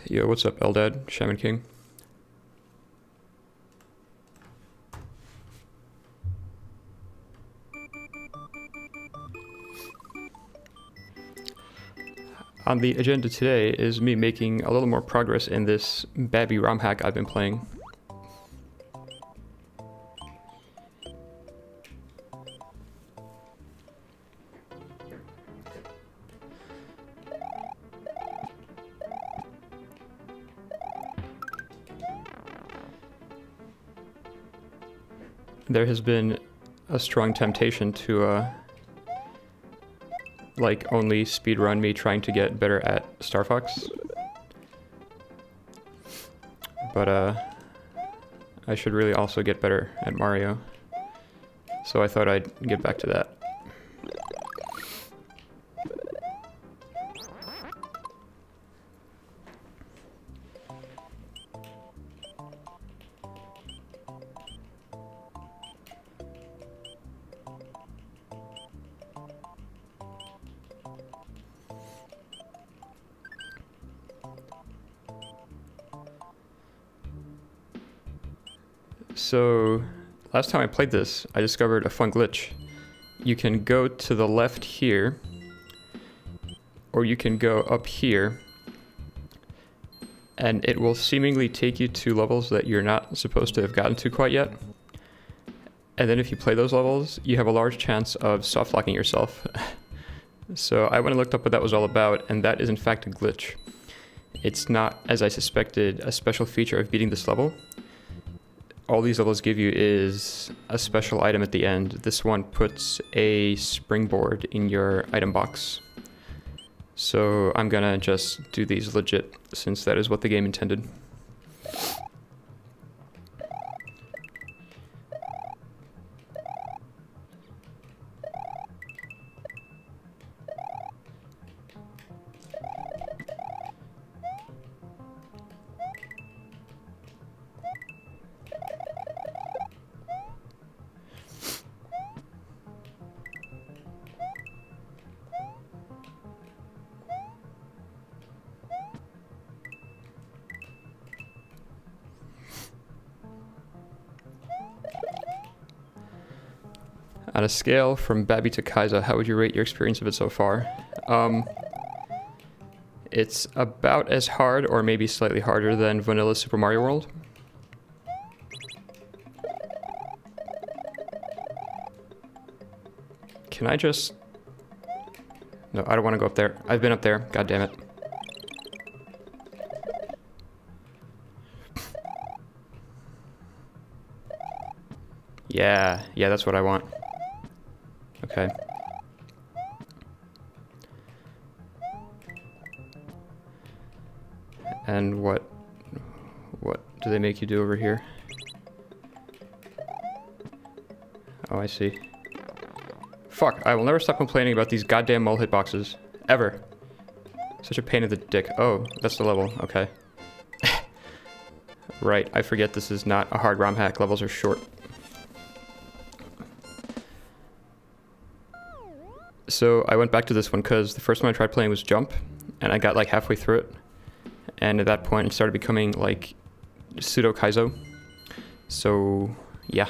Yo, what's up, Eldad, Shaman King? On the agenda today is me making a little more progress in this Babby ROM hack I've been playing. There has been a strong temptation to like only speedrun me trying to get better at Star Fox. But I should really also get better at Mario. So I thought I'd get back to that. So, last time I played this, I discovered a fun glitch. You can go to the left here, or you can go up here, and it will seemingly take you to levels that you're not supposed to have gotten to quite yet. And then if you play those levels, you have a large chance of soft-locking yourself. So I went and looked up what that was all about, and that is in fact a glitch. It's not, as I suspected, a special feature of beating this level. All these levels give you is a special item at the end. This one puts a springboard in your item box. So I'm gonna just do these legit, since that is what the game intended. On a scale from Babby to Kaiza, how would you rate your experience of it so far? It's about as hard, or maybe slightly harder, than vanilla Super Mario World. Can I just... No, I don't want to go up there. I've been up there. God damn it. Yeah, that's what I want. Okay. And what do they make you do over here? Oh, I see. Fuck, I will never stop complaining about these goddamn mole hitboxes. Ever. Such a pain in the dick. Oh, that's the level. Okay. Right, I forget this is not a hard ROM hack. Levels are short. So I went back to this one because the first one I tried playing was Jump, and I got like halfway through it, and at that point it started becoming like pseudo Kaizo. So yeah.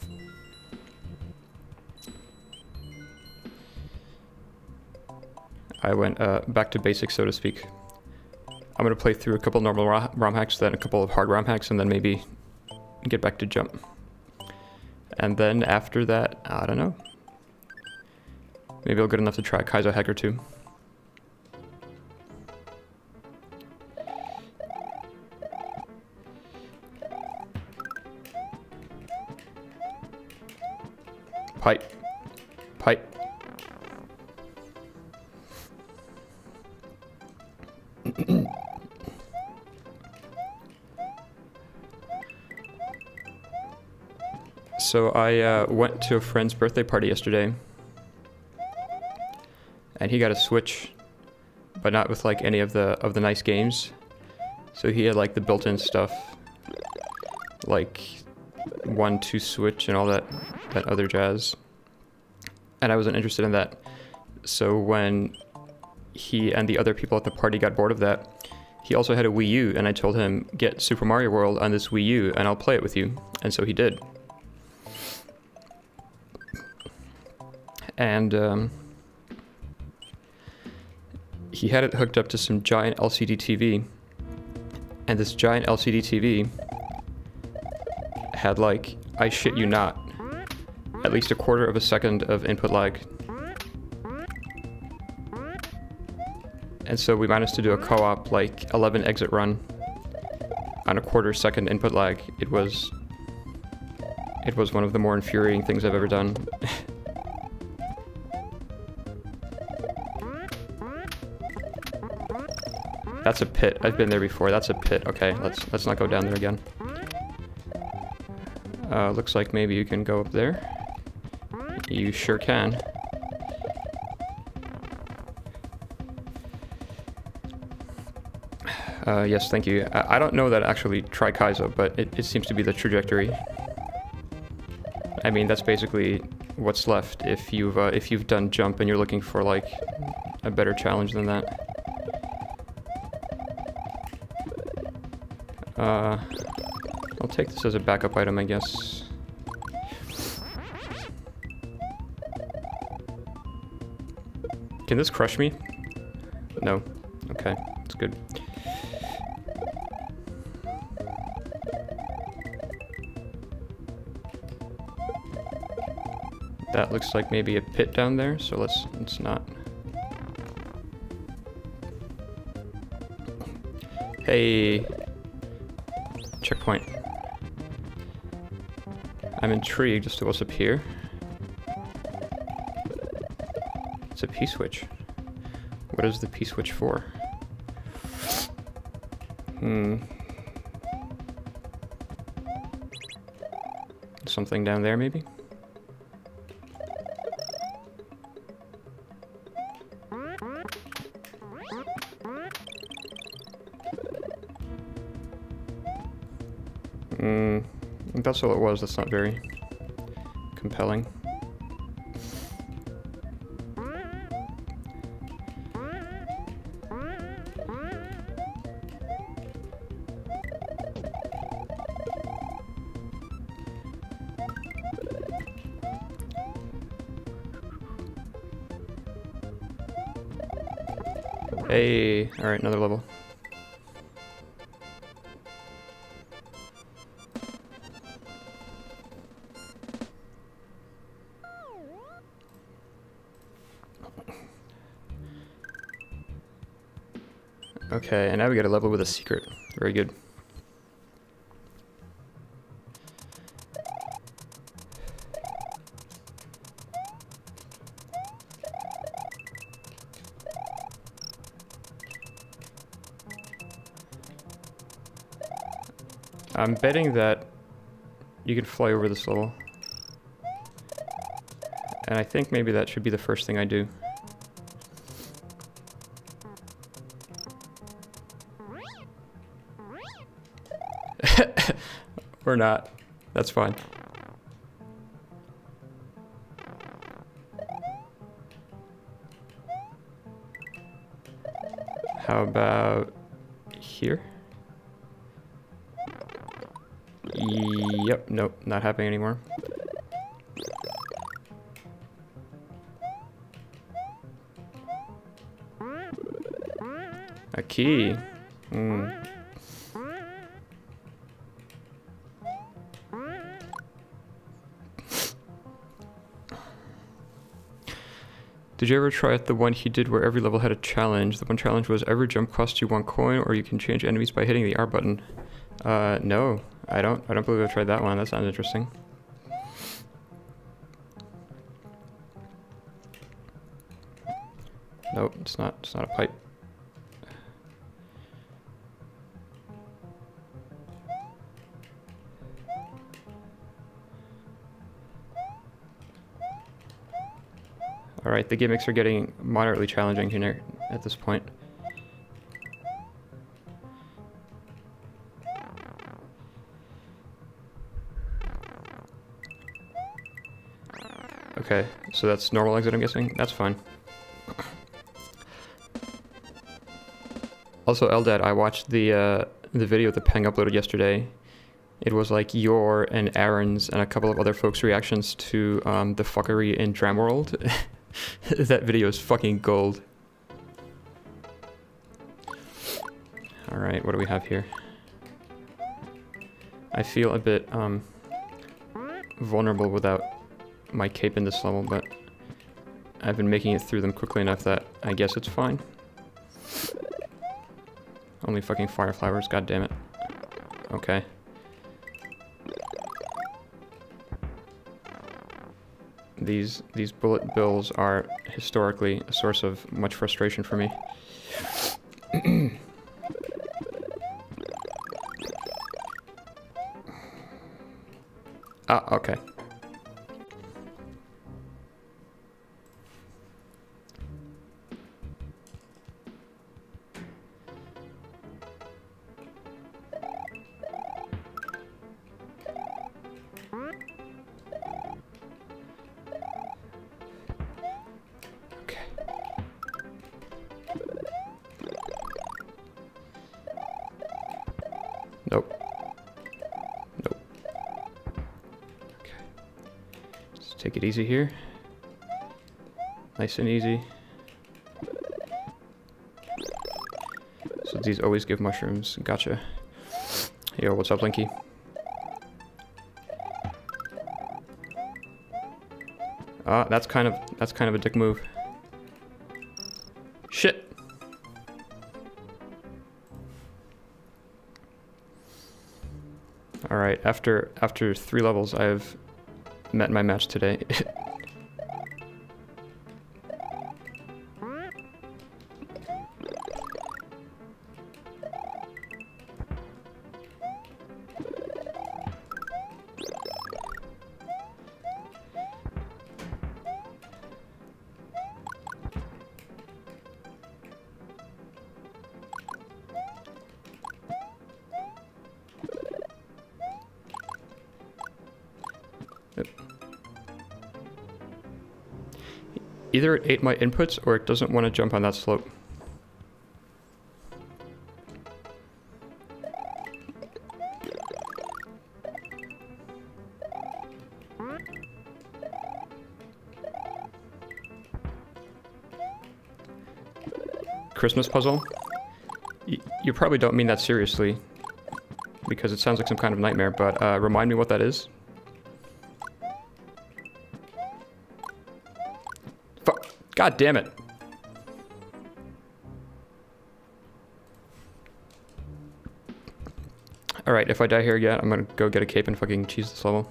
I went back to basics, so to speak. I'm gonna play through a couple normal ROM hacks, then a couple of hard ROM hacks, and then maybe get back to Jump. And then after that, I don't know. Maybe I'll get enough to try Kaizo hack or two. Pipe. Pipe. So I went to a friend's birthday party yesterday. And he got a Switch, but not with like any of the nice games. So he had like the built-in stuff, like 1-2 Switch and all that other jazz. And I wasn't interested in that. So when he and the other people at the party got bored of that, he also had a Wii U, and I told him, get Super Mario World on this Wii U, and I'll play it with you. And so he did. And he had it hooked up to some giant LCD TV. And this giant LCD TV had, like, I shit you not, at least 1/4 of a second of input lag. And so we managed to do a co-op, like, 11 exit run on 1/4 second input lag. It was one of the more infuriating things I've ever done. That's a pit. I've been there before. That's a pit. Okay, let's not go down there again. Looks like maybe you can go up there. You sure can. Yes, thank you. I don't know that actually try Kaizo, but it seems to be the trajectory. I mean, that's basically what's left if you've done jump and you're looking for like a better challenge than that. I'll take this as a backup item, I guess. Can this crush me? No. Okay, that's good. That looks like maybe a pit down there, so let's not. Hey, checkpoint. I'm intrigued as to what's up here. It's a P-switch. What is the P-switch for? Something down there, maybe? If that's all it was, that's not very compelling. Hey, alright, another level. Okay, and now we get a level with a secret. Very good. I'm betting that you can fly over this level. And I think maybe that should be the first thing I do. Or not. That's fine. How about here? Yep, nope, not happening anymore. A key. Did you ever try out the one he did where every level had a challenge? The one challenge was every jump costs you 1 coin, or you can change enemies by hitting the R button. No, I don't believe I've tried that one. That sounds interesting. Nope, it's not a pipe. Alright, the gimmicks are getting moderately challenging here at this point. Okay, so that's normal exit, I'm guessing? That's fine. Also, Eldad, I watched the video that Peng uploaded yesterday. It was like your and Aaron's and a couple of other folks' reactions to the fuckery in Dram World. That video is fucking gold. Alright, what do we have here? I feel a bit vulnerable without my cape in this level, but I've been making it through them quickly enough that I guess it's fine. Only fucking fire flowers, god damn it. Okay. These bullet bills are historically a source of much frustration for me. Ah, okay. Nope. Nope. Okay. Just take it easy here. Nice and easy. So these always give mushrooms. Gotcha. Yo, what's up, Linky? That's kind of a dick move. Shit. Alright, after 3 levels, I've met my match today. Either it ate my inputs or it doesn't want to jump on that slope. Christmas puzzle? You probably don't mean that seriously, because it sounds like some kind of nightmare, but remind me what that is. God damn it. Alright, if I die here again, I'm gonna go get a cape and fucking cheese this level.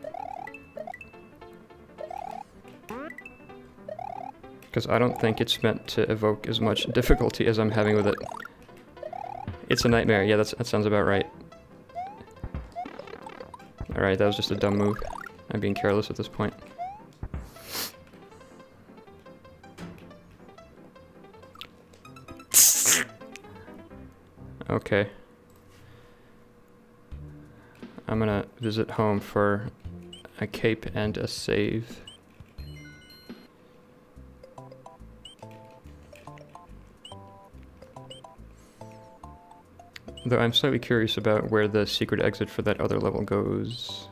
Because I don't think it's meant to evoke as much difficulty as I'm having with it. It's a nightmare. Yeah, that sounds about right. Alright, that was just a dumb move. I'm being careless at this point. Okay. I'm gonna visit home for a cape and a save. Though I'm slightly curious about where the secret exit for that other level goes.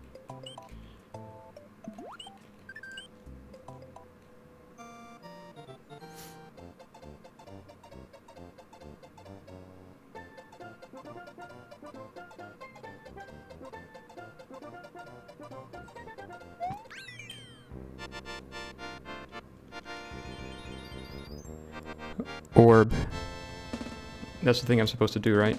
Orb. That's the thing I'm supposed to do, right?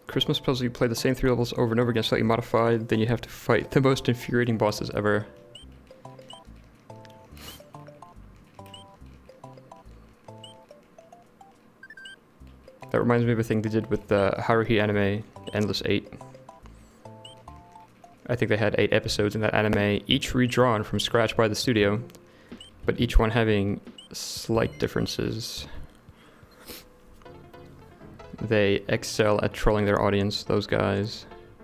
Christmas puzzle, you play the same 3 levels over and over again, slightly modified, then you have to fight the most infuriating bosses ever. That reminds me of a thing they did with the Haruhi anime, Endless 8. I think they had 8 episodes in that anime, each redrawn from scratch by the studio, but each one having slight differences. They excel at trolling their audience, those guys.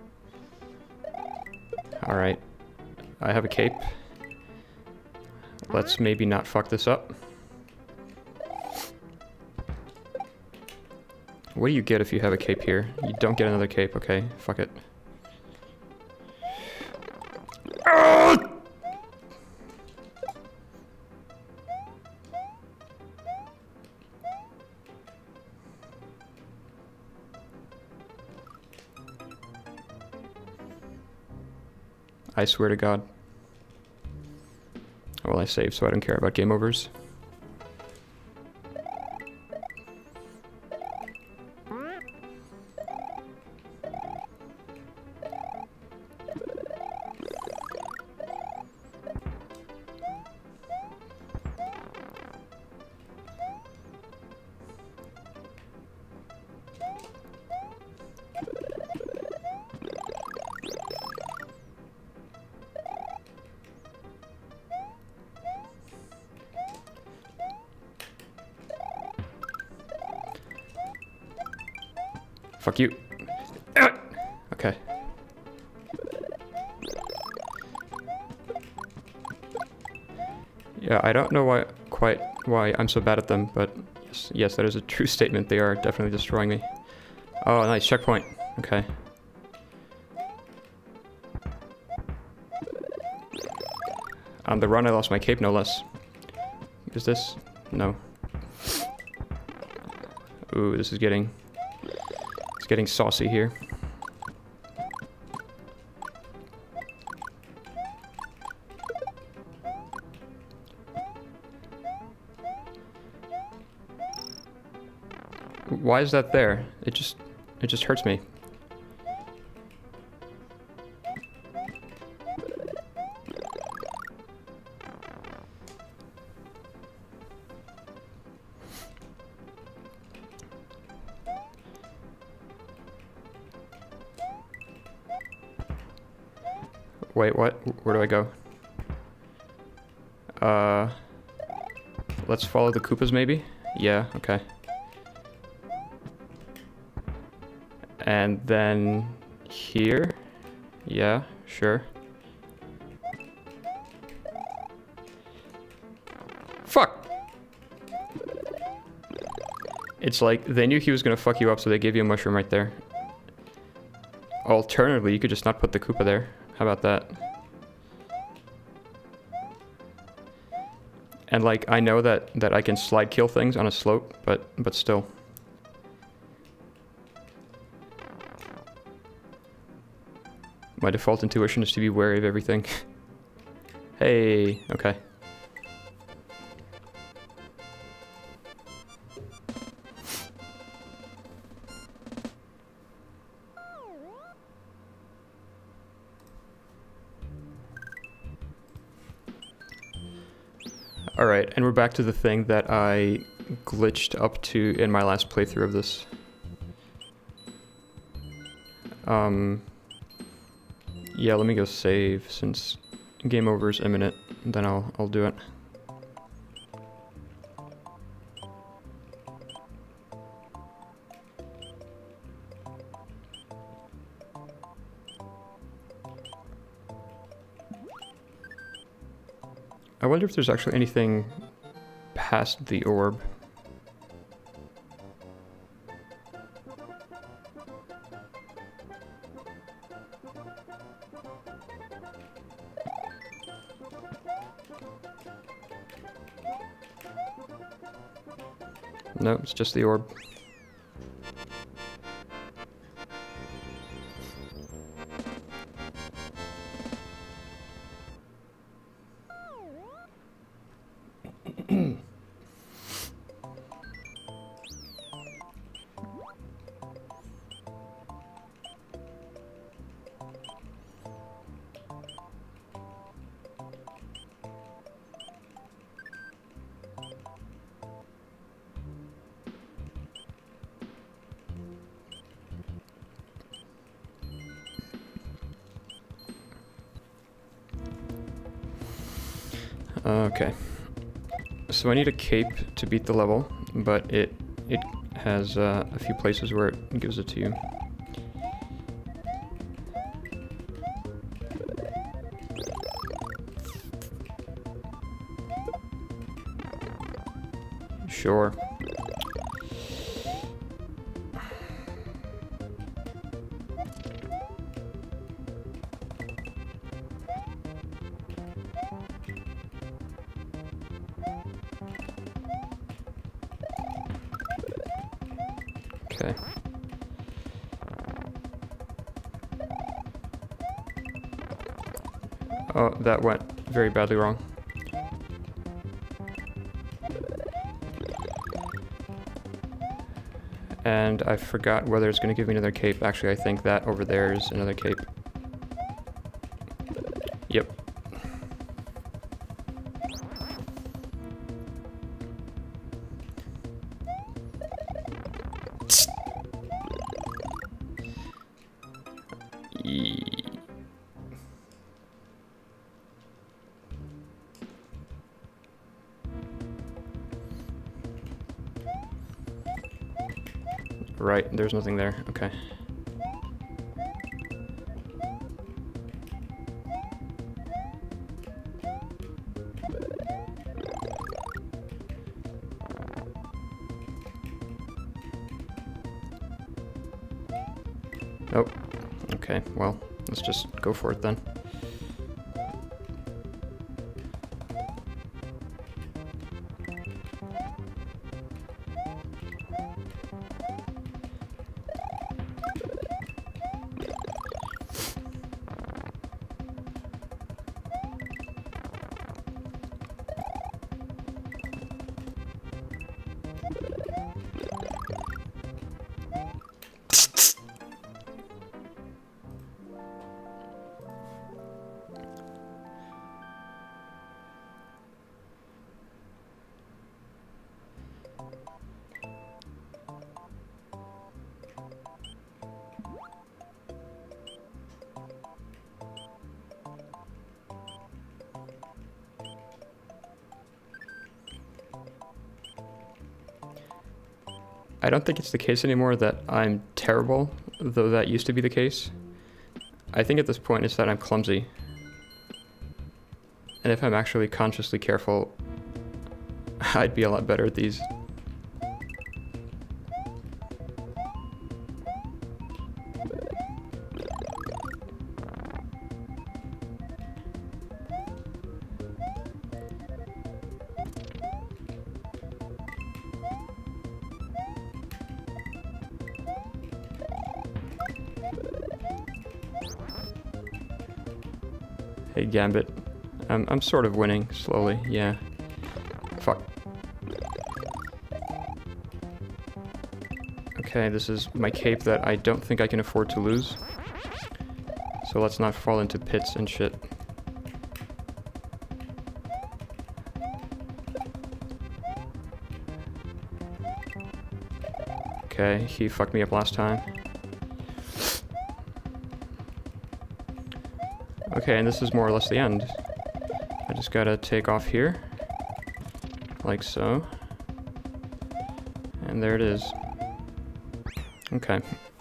Alright, I have a cape. Let's maybe not fuck this up. What do you get if you have a cape here? You don't get another cape, okay, fuck it. I swear to God. Well, I saved, so I don't care about game overs. Fuck you. Okay. Yeah, I don't know quite why I'm so bad at them, but yes, that is a true statement. They are definitely destroying me. Oh, nice checkpoint. Okay. On the run, I lost my cape, no less. Is this? No. Ooh, this is getting... It's getting saucy here. Why is that there? It just hurts me. Wait, what? Where do I go? Let's follow the Koopas maybe? Yeah, okay. And then here? Yeah, sure. Fuck! It's like, they knew he was gonna fuck you up, so they gave you a mushroom right there. Alternatively, you could just not put the Koopa there. How about that? And like, I know that I can slide kill things on a slope, but still. My default intuition is to be wary of everything. Hey, okay. Alright, and we're back to the thing that I glitched up to in my last playthrough of this. Yeah, let me go save, since game over is imminent, then I'll do it. I wonder if there's actually anything past the orb. No, it's just the orb. Okay. So I need a cape to beat the level, but it has a few places where it gives it to you. Sure. Okay. Oh, that went very badly wrong. And I forgot whether it's going to give me another cape. Actually, I think that over there is another cape. Yep. Right, there's nothing there. Okay. Nope. Okay, well, let's just go for it then. I don't think it's the case anymore that I'm terrible, though that used to be the case. I think at this point it's that I'm clumsy. And if I'm actually consciously careful, I'd be a lot better at these. Hey, Gambit. I'm sort of winning, slowly, yeah. Fuck. Okay, this is my cape that I don't think I can afford to lose. So let's not fall into pits and shit. Okay, he fucked me up last time. Okay, and this is more or less the end. I just gotta take off here. Like so. And there it is. Okay.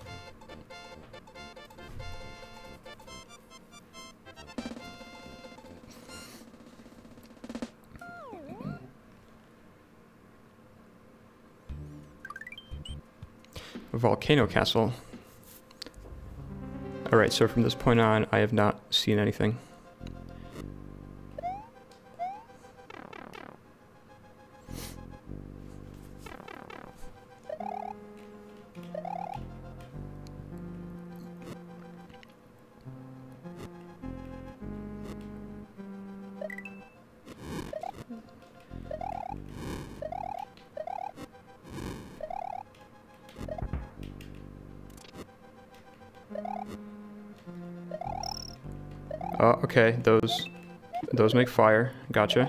Volcano Castle. Alright, so from this point on, I have not seen anything. Oh, okay, those make fire. Gotcha.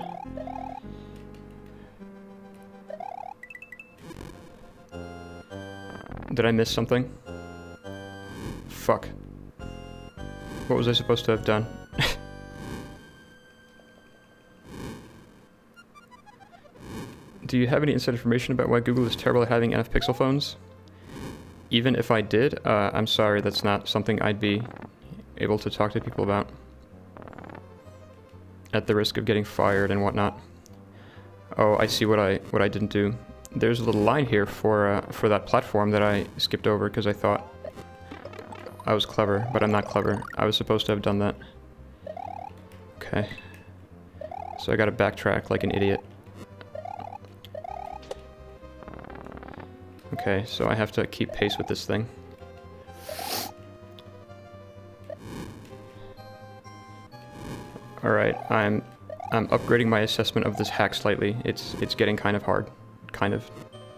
Did I miss something? Fuck. What was I supposed to have done? Do you have any inside information about why Google is terrible at having NF Pixel phones? Even if I did, I'm sorry, that's not something I'd be able to talk to people about. At the risk of getting fired and whatnot. Oh, I see what I didn't do. There's a little line here for that platform that I skipped over because I thought I was clever, but I'm not clever. I was supposed to have done that. Okay. So I gotta backtrack like an idiot. Okay, so I have to keep pace with this thing. Alright, I'm upgrading my assessment of this hack slightly. It's getting kind of hard. Kind of.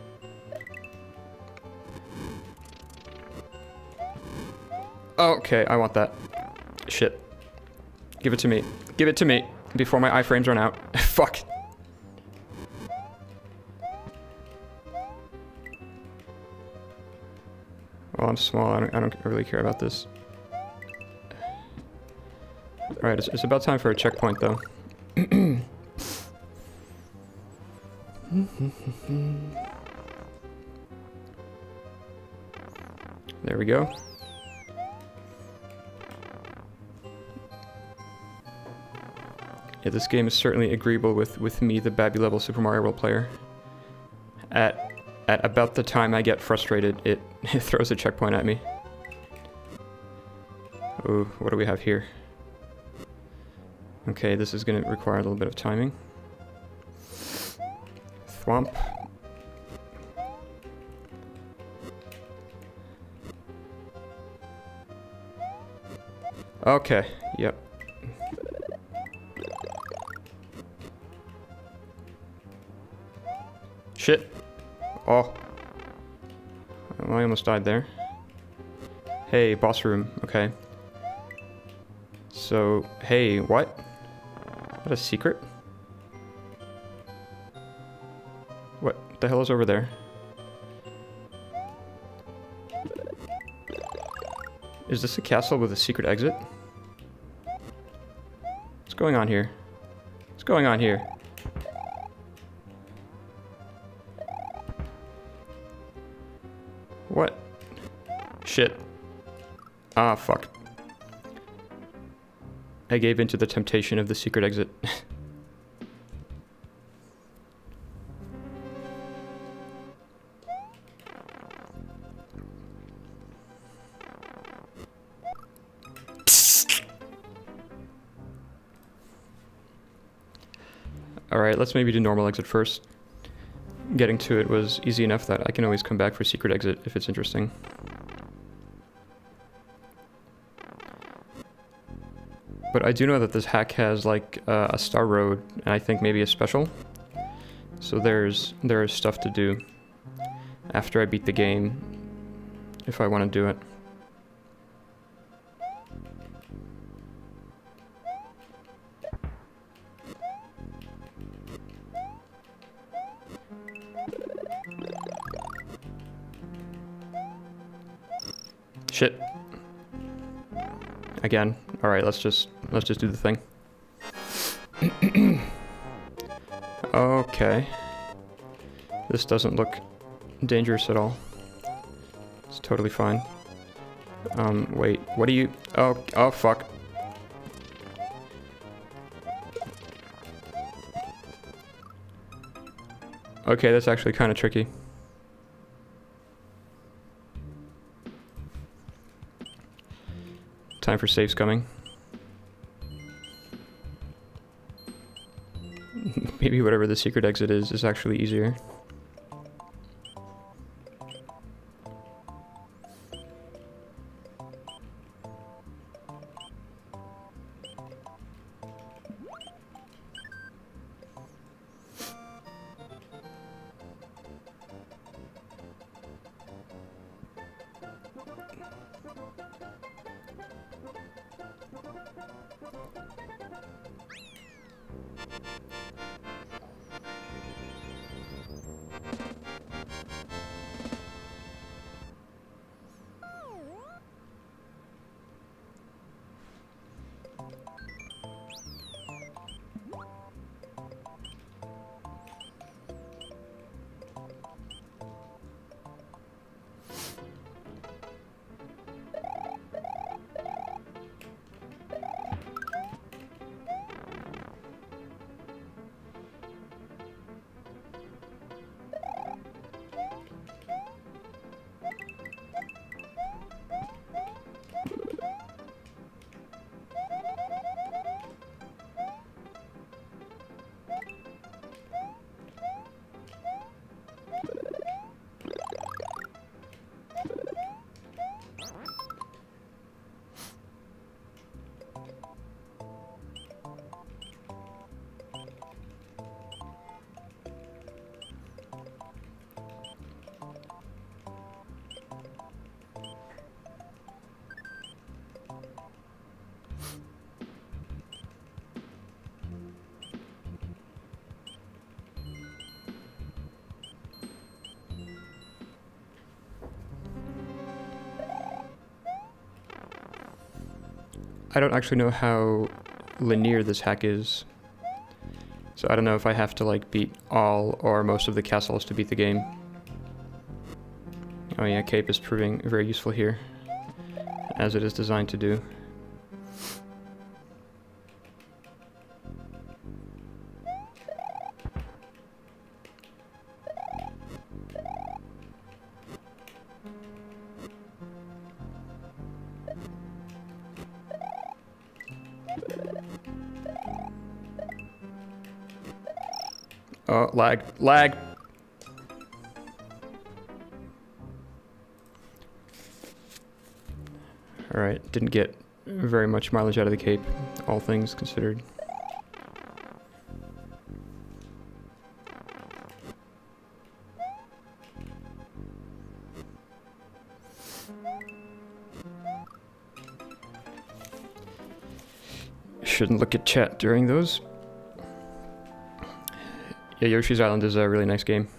Okay, I want that. Shit. Give it to me. Give it to me before my iframes run out. Fuck. Well, I'm small. I don't really care about this. Alright, it's about time for a checkpoint, though. There we go. Yeah, this game is certainly agreeable with me, the Babby level Super Mario World player. At about the time I get frustrated, it throws a checkpoint at me. Ooh, what do we have here? Okay, this is going to require a little bit of timing. Thwomp. Okay, yep. Shit. Oh. Well, I almost died there. Hey, boss room. Okay. So, hey, what? Is that a secret? What the hell is over there? Is this a castle with a secret exit? What's going on here? What's going on here? What? Shit. Ah, fuck. I gave into the temptation of the secret exit. Alright, let's maybe do normal exit first. Getting to it was easy enough that I can always come back for secret exit if it's interesting. But I do know that this hack has like a star road and I think maybe a special. So there is stuff to do after I beat the game if I want to do it. Shit. Again. Alright, let's just do the thing. Okay. This doesn't look dangerous at all. It's totally fine. Wait, what do you... Oh, fuck. Okay, that's actually kind of tricky. Time for saves coming. Maybe whatever the secret exit is actually easier. I don't actually know how linear this hack is. So I don't know if I have to like beat all or most of the castles to beat the game. Oh yeah, cape is proving very useful here, as it is designed to do. Oh, lag, lag! Alright, didn't get very much mileage out of the cape, all things considered. Shouldn't look at chat during those. Yeah, Yoshi's Island is a really nice game.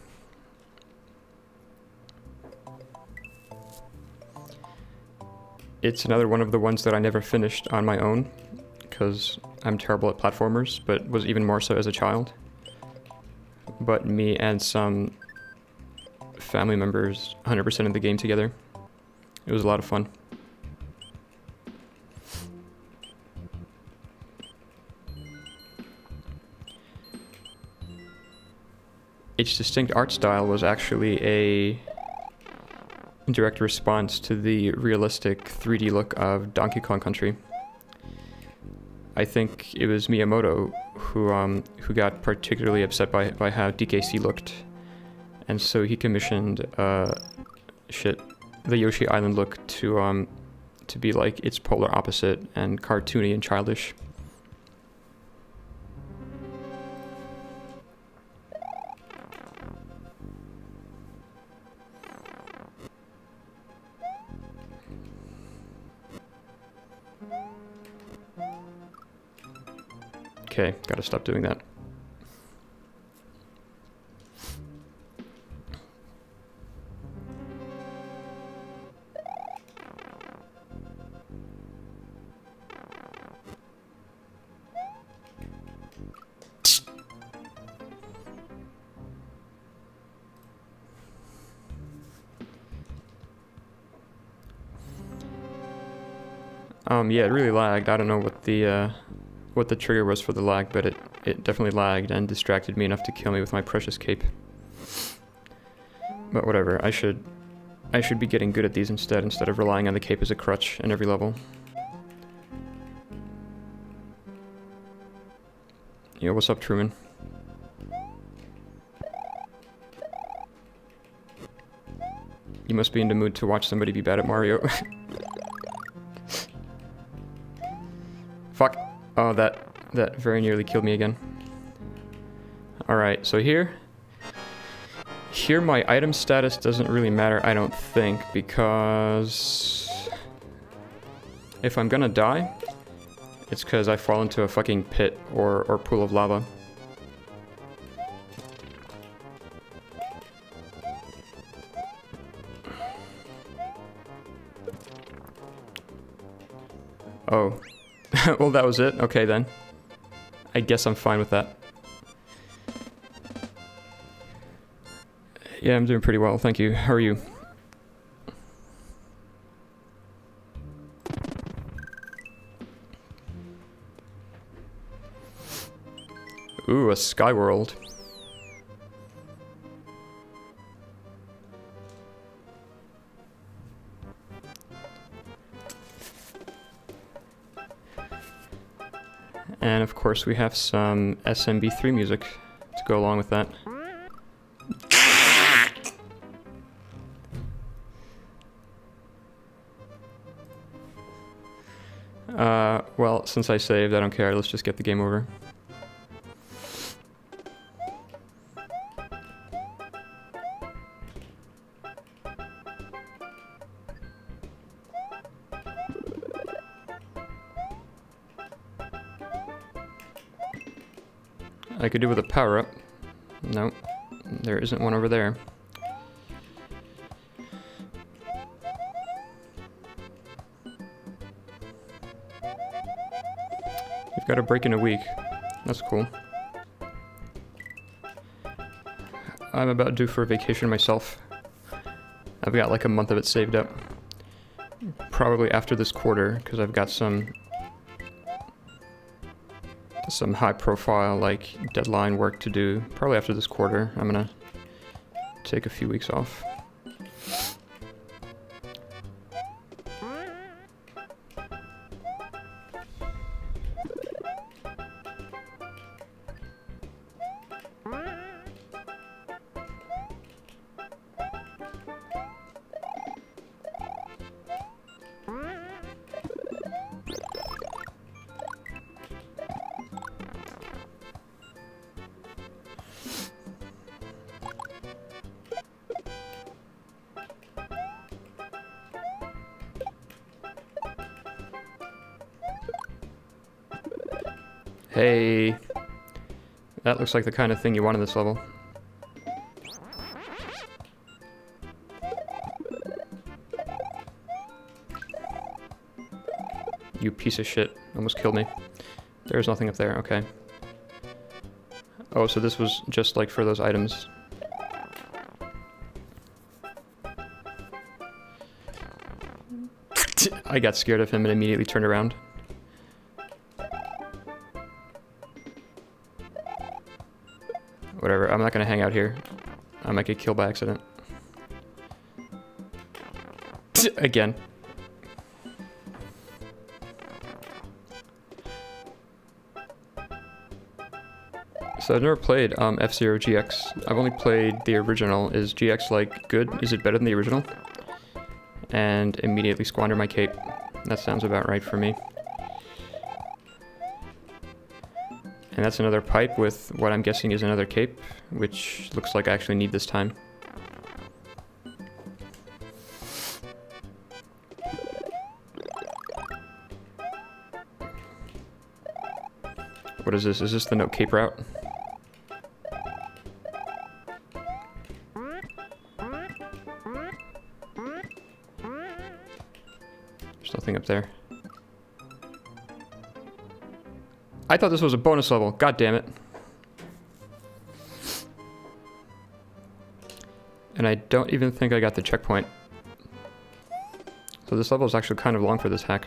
It's another one of the ones that I never finished on my own, because I'm terrible at platformers, but was even more so as a child. But me and some family members 100% of the game together. It was a lot of fun. Its distinct art style was actually a direct response to the realistic 3D look of Donkey Kong Country. I think it was Miyamoto who got particularly upset by how DKC looked, and so he commissioned the Yoshi Island look to be like its polar opposite and cartoony and childish. Okay, gotta stop doing that. Yeah, it really lagged. I don't know what the trigger was for the lag, but it definitely lagged and distracted me enough to kill me with my precious cape. But whatever, I should be getting good at these instead of relying on the cape as a crutch in every level. Yo, what's up, Truman? You must be in the mood to watch somebody be bad at Mario. Fuck. Oh, that very nearly killed me again. Alright, so here my item status doesn't really matter, I don't think, because if I'm gonna die, it's because I fall into a fucking pit or pool of lava. Oh. Well, that was it? Okay, then. I guess I'm fine with that. Yeah, I'm doing pretty well, thank you. How are you? Ooh, a sky world. And of course we have some SMB3 music to go along with that. Well, since I saved, I don't care, let's just get the game over. I could do with a power-up. Nope, there isn't one over there. We've got a break in a week. That's cool. I'm about due for a vacation myself. I've got like a month of it saved up. Probably after this quarter, because I've got some high profile like deadline work to do. Probably after this quarter, I'm gonna take a few weeks off. Hey, that looks like the kind of thing you want in this level. You piece of shit, almost killed me. There's nothing up there, okay. Oh, so this was just like for those items. I got scared of him and immediately turned around. Whatever, I'm not gonna hang out here. I might get killed by accident. Again. So I've never played F-Zero GX. I've only played the original. Is GX like good? Is it better than the original? And immediately squander my cape. That sounds about right for me. And that's another pipe with what I'm guessing is another cape, which looks like I actually need this time. What is this? Is this the no cape route? There's nothing up there. I thought this was a bonus level. God damn it. And I don't even think I got the checkpoint. So this level is actually kind of long for this hack.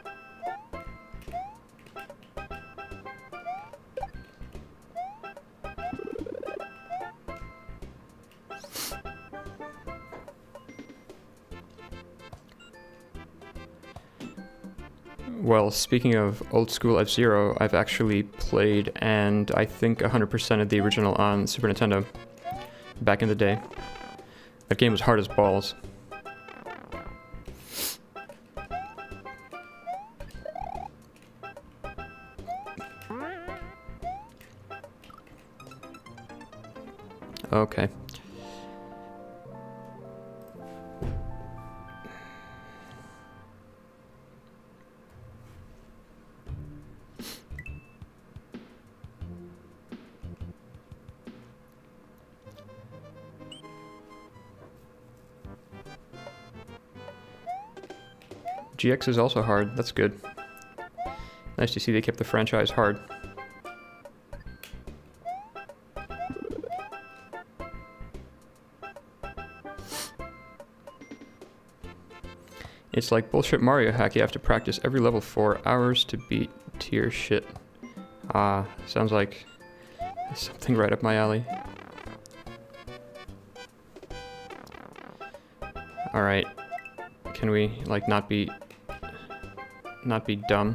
Well, speaking of old school F-Zero, I've actually played and I think 100% of the original on Super Nintendo back in the day. That game was hard as balls. Okay. GX is also hard. That's good. Nice to see they kept the franchise hard. It's like bullshit Mario hack. You have to practice every level for hours to beat tier shit. Ah, sounds like something right up my alley. Alright. Can we, like, not be dumb?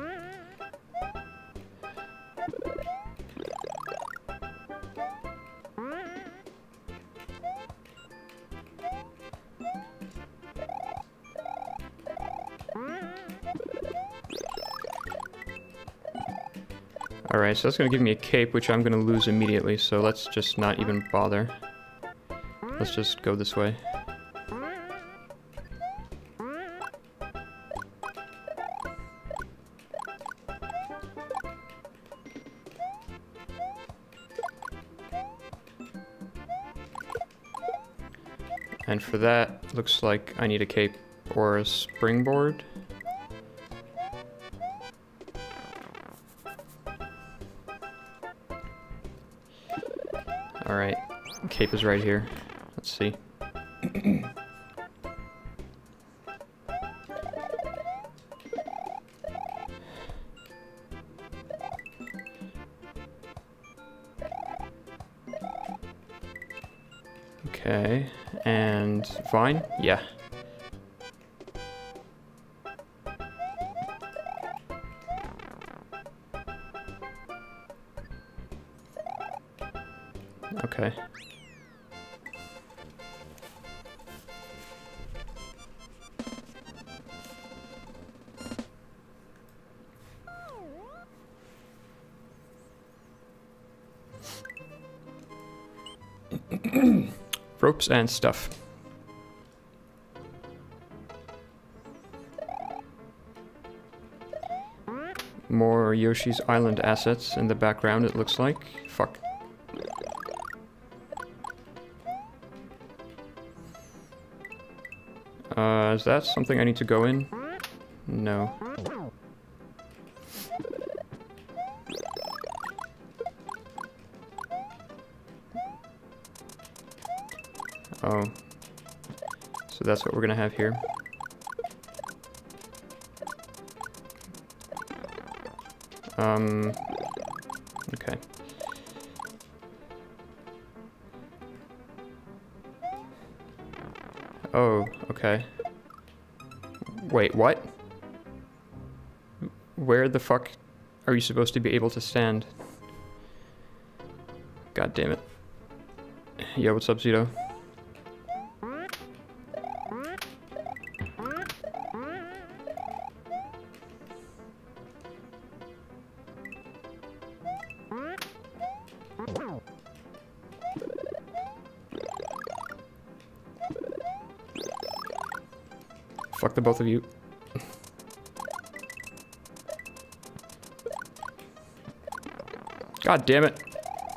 Alright, so that's gonna give me a cape, which I'm gonna lose immediately, so let's just not even bother. Let's just go this way. And for that, looks like I need a cape or a springboard. Alright, cape is right here. Let's see. Okay, and vine? Yeah. Okay. Ropes and stuff. More Yoshi's Island assets in the background, it looks like. Fuck. Is that something I need to go in? No. Oh. So that's what we're gonna have here. Okay. Oh, okay. Wait, what? Where the fuck are you supposed to be able to stand? God damn it. Yo, what's up, Zito? Fuck the both of you. God damn it.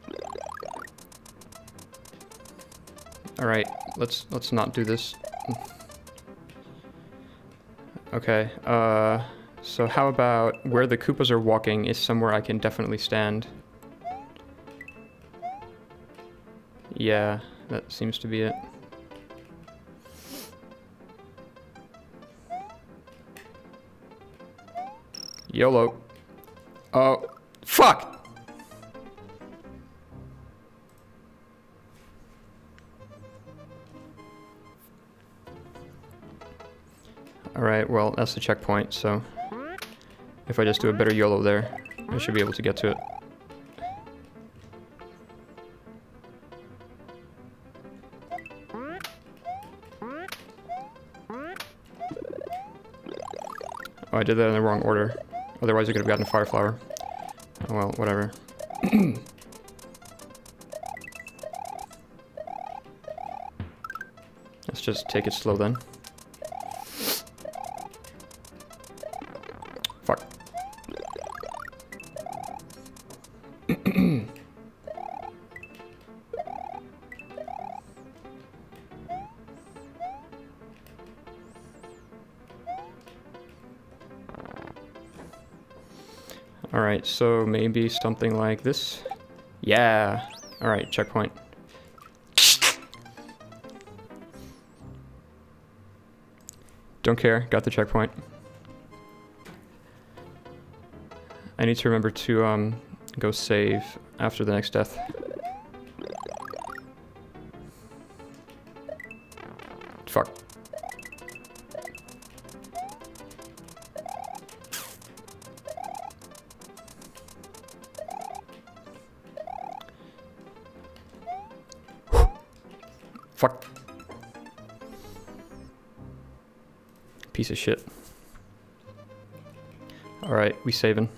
Alright, let's not do this. Okay, so how about where the Koopas are walking is somewhere I can definitely stand. Yeah, that seems to be it. YOLO. Oh, fuck! Alright, well, that's the checkpoint, so if I just do a better YOLO there, I should be able to get to it. Oh, I did that in the wrong order. Otherwise I could have gotten a fire flower. Oh well, whatever. Let's just take it slow then. Fuck. Alright, so maybe something like this? Yeah! Alright, checkpoint. Don't care, got the checkpoint. I need to remember to go save after the next death. Fuck. Fuck. Piece of shit. Alright, we saving.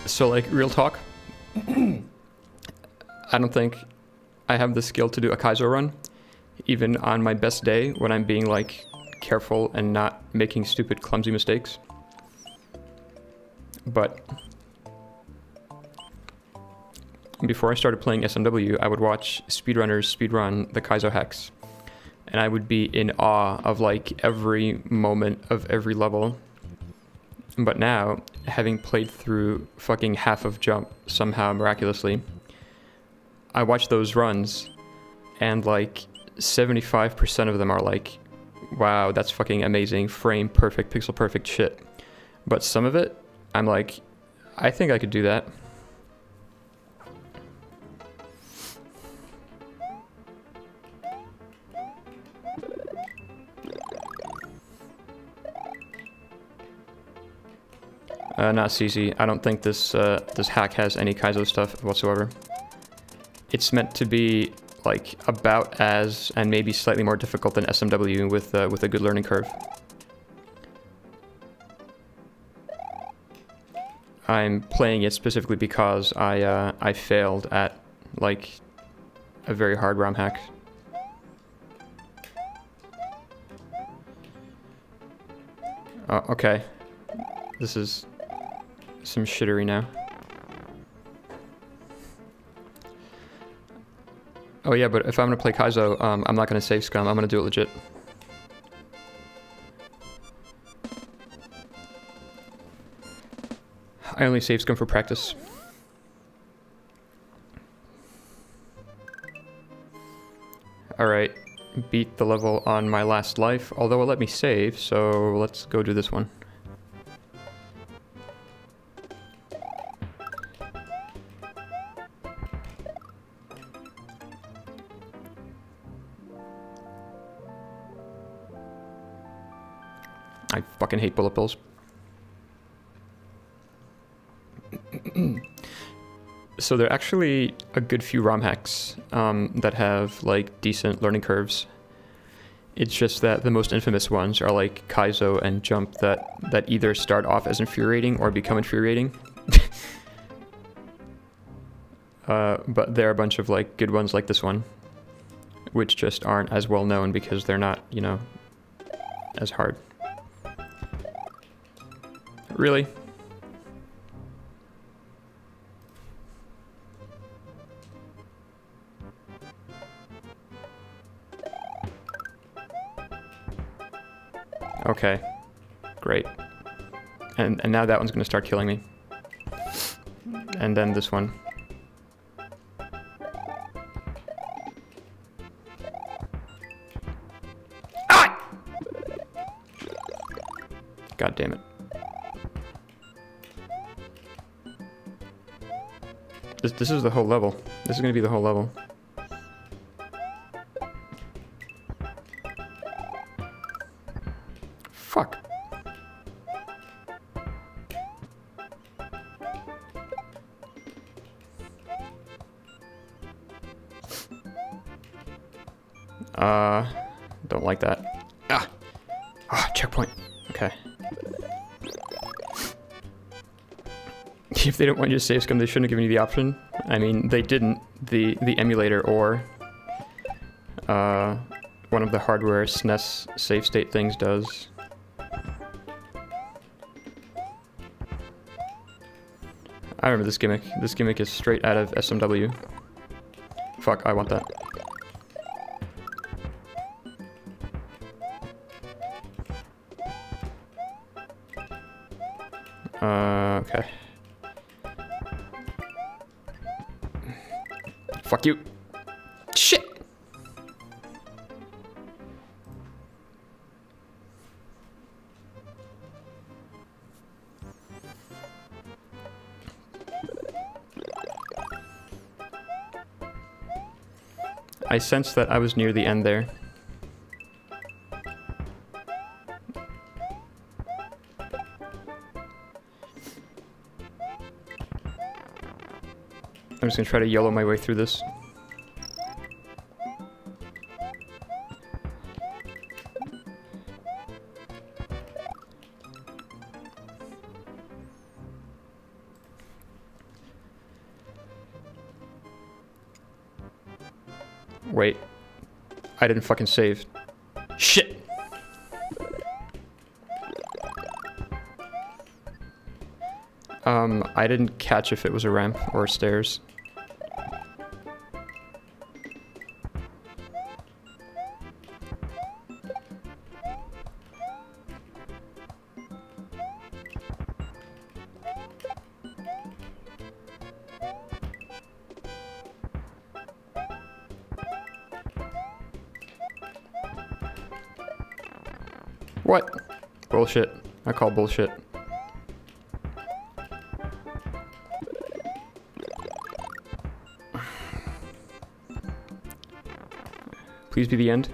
So, like, real talk, I don't think I have the skill to do a Kaizo run, even on my best day when I'm being, like, careful and not making stupid, clumsy mistakes. But before I started playing SMW, I would watch speedrunners speedrun the Kaizo hacks, and I would be in awe of, like, every moment of every level. But now, having played through fucking half of Jump somehow miraculously, I watch those runs, and like 75% of them are like, wow, that's fucking amazing, frame perfect, pixel perfect shit. But some of it, I'm like, I think I could do that. Not CZ. I don't think this this hack has any Kaizo stuff whatsoever. It's meant to be like about as, and maybe slightly more difficult than SMW with a good learning curve. I'm playing it specifically because I failed at like a very hard ROM hack. Oh, okay. This is some shittery now. Oh yeah, but if I'm gonna play Kaizo, I'm not gonna save scum, I'm gonna do it legit. I only save scum for practice. Alright, beat the level on my last life, although it let me save, so let's go do this one. I fucking hate bullet bills. So there are actually a good few ROM hacks that have like decent learning curves. It's just that the most infamous ones are like Kaizo and Jump that either start off as infuriating or become infuriating. But there are a bunch of like good ones like this one, which just aren't as well known because they're not, you know, as hard. Really? Okay, great. And now that one's gonna start killing me. And then this one. Ah! God damn it. This is the whole level. This is gonna be the whole level. Fuck. Don't like that. Ah! Ah, checkpoint. Okay. If they don't want you to save scum, they shouldn't have given you the option. I mean, they didn't. The emulator or one of the hardware SNES save state things does. I remember this gimmick. This gimmick is straight out of SMW. Fuck, I want that. Okay. Fuck you. Shit! I sensed that I was near the end there. I'm just gonna try to YOLO my way through this. Wait. I didn't fucking save. Shit! I didn't catch if it was a ramp or stairs. What? Bullshit. I call bullshit. Please be the end.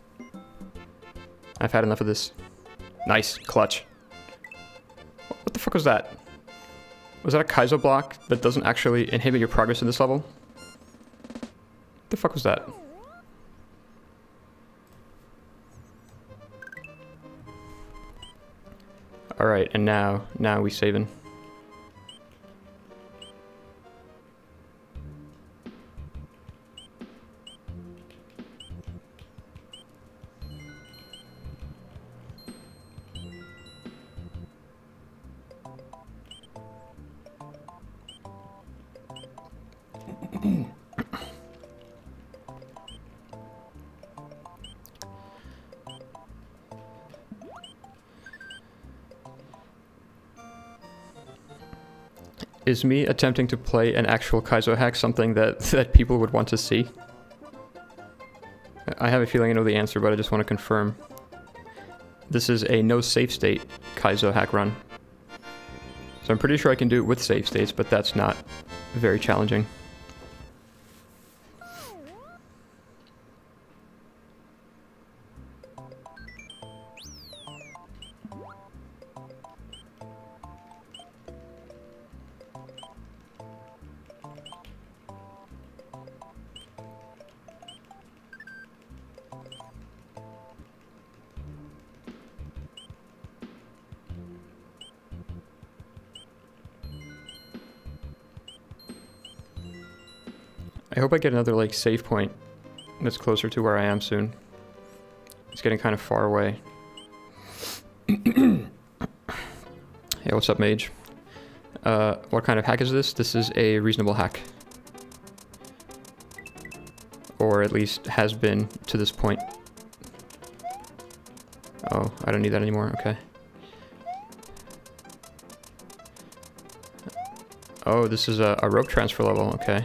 I've had enough of this. Nice. Clutch. What the fuck was that? Was that a Kaizo block that doesn't actually inhibit your progress in this level? What the fuck was that? Alright, and now we saving. Is me attempting to play an actual Kaizo hack something that people would want to see? I have a feeling I know the answer, but I just want to confirm. This is a no save state Kaizo hack run. So I'm pretty sure I can do it with save states, but that's not very challenging. I hope I get another, like, save point that's closer to where I am soon. It's getting kind of far away. Hey, what's up, mage? What kind of hack is this? This is a reasonable hack. Or at least has been to this point. Oh, I don't need that anymore, okay. Oh, this is a rope transfer level, okay.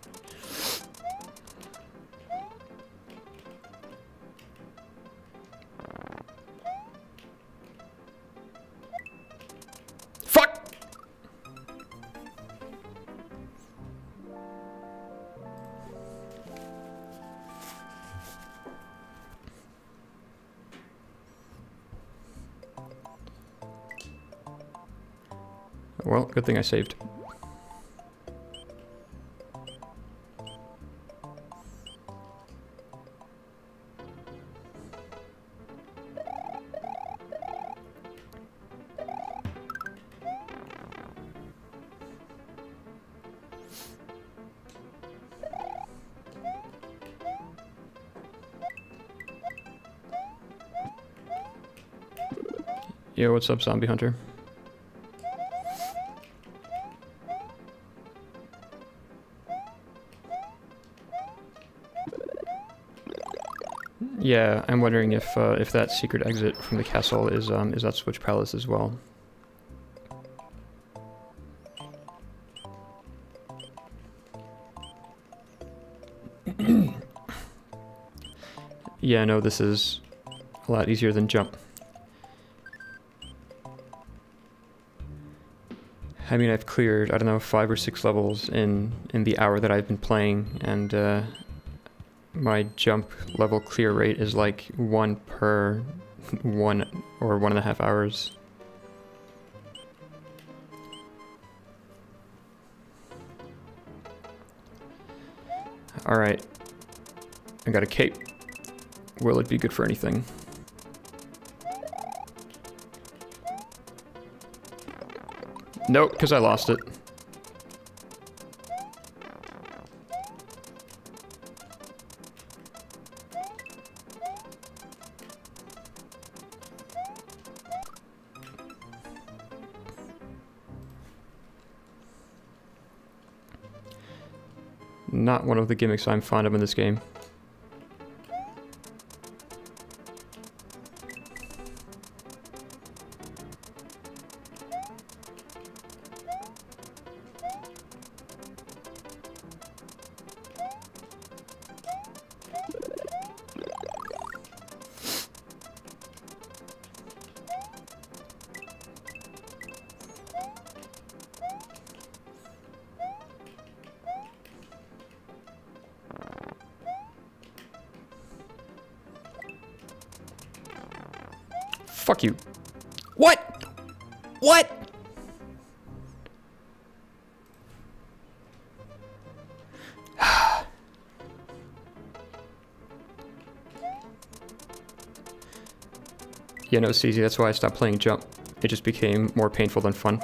Well, good thing I saved. Yo, what's up, Zombie Hunter? Yeah, I'm wondering if that secret exit from the castle is that Switch Palace as well. Yeah, no, this is a lot easier than jump. I mean, I've cleared, I don't know, 5 or 6 levels in the hour that I've been playing, and my jump level clear rate is like 1 per 1 or 1.5 hours. Alright. I got a cape. Will it be good for anything? Nope, because I lost it. Not one of the gimmicks I'm fond of in this game. Fuck you. What? What? Yeah, no, it's easy. That's why I stopped playing jump. It just became more painful than fun.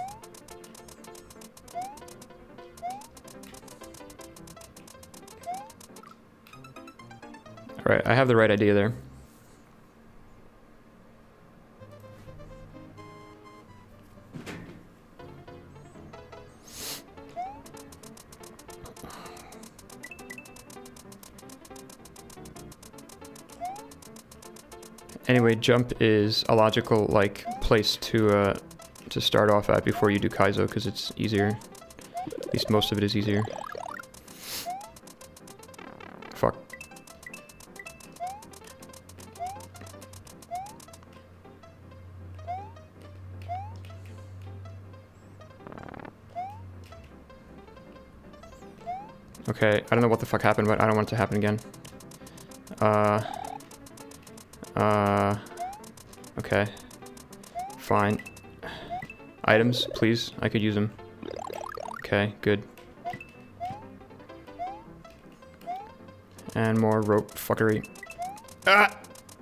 Alright, I have the right idea there. Anyway, jump is a logical, like, place to start off at before you do Kaizo, because it's easier. At least most of it is easier. Fuck. Okay, I don't know what the fuck happened, but I don't want it to happen again. Okay. Fine. Items, please. I could use them. Okay, good. And more rope fuckery. Ah!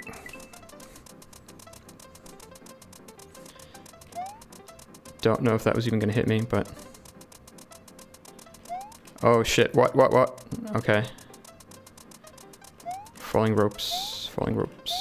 Don't know if that was even gonna hit me, but... Oh shit, what? Okay. Falling ropes, falling ropes.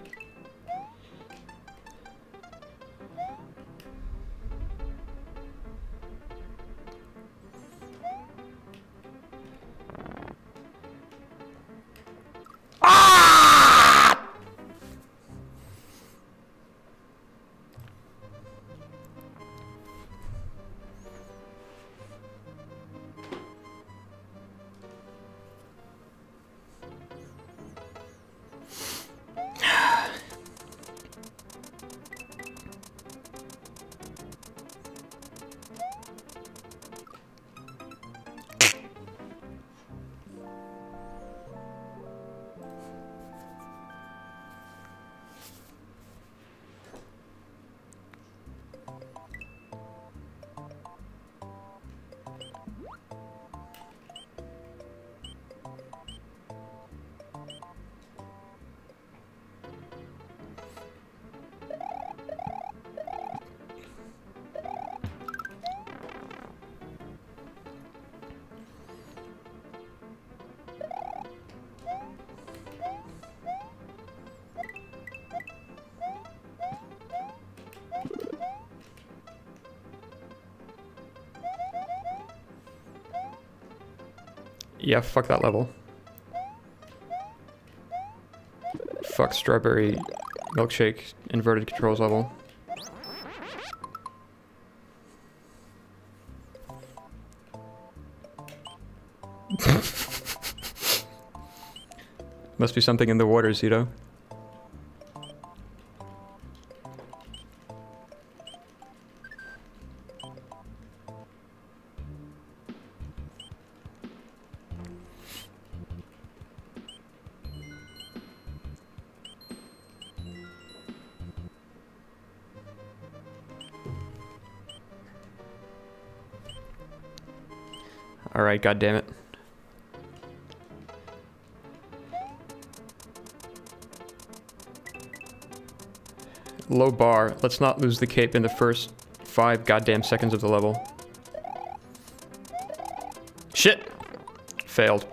Yeah, fuck that level. Fuck strawberry milkshake inverted controls level. Must be something in the water, Zito. Alright, goddammit. Low bar. Let's not lose the cape in the first 5 goddamn seconds of the level. Shit! Failed.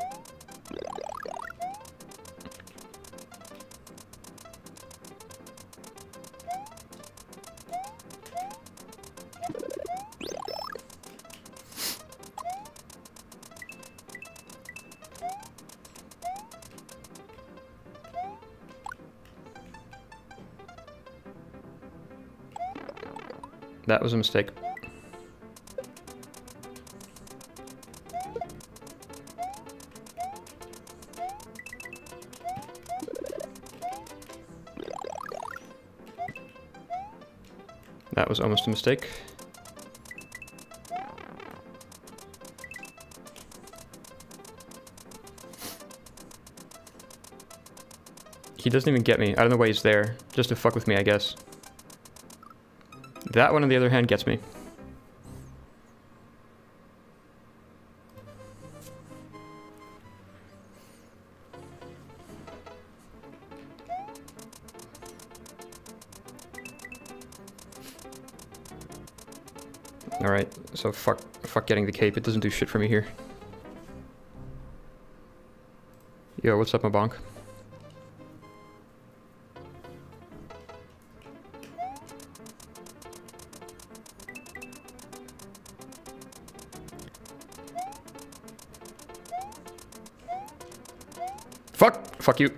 That was a mistake. That was almost a mistake. He doesn't even get me. I don't know why he's there. Just to fuck with me, I guess. That one, on the other hand, gets me. Alright, so fuck getting the cape. It doesn't do shit for me here. Yo, what's up, my bonk? Fuck you.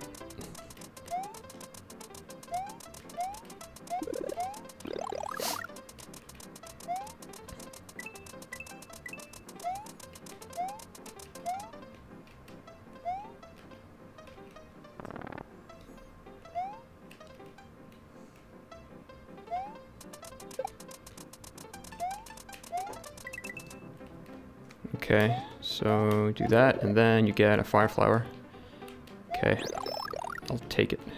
Okay, so do that, and then you get a fire flower. Okay, I'll take it.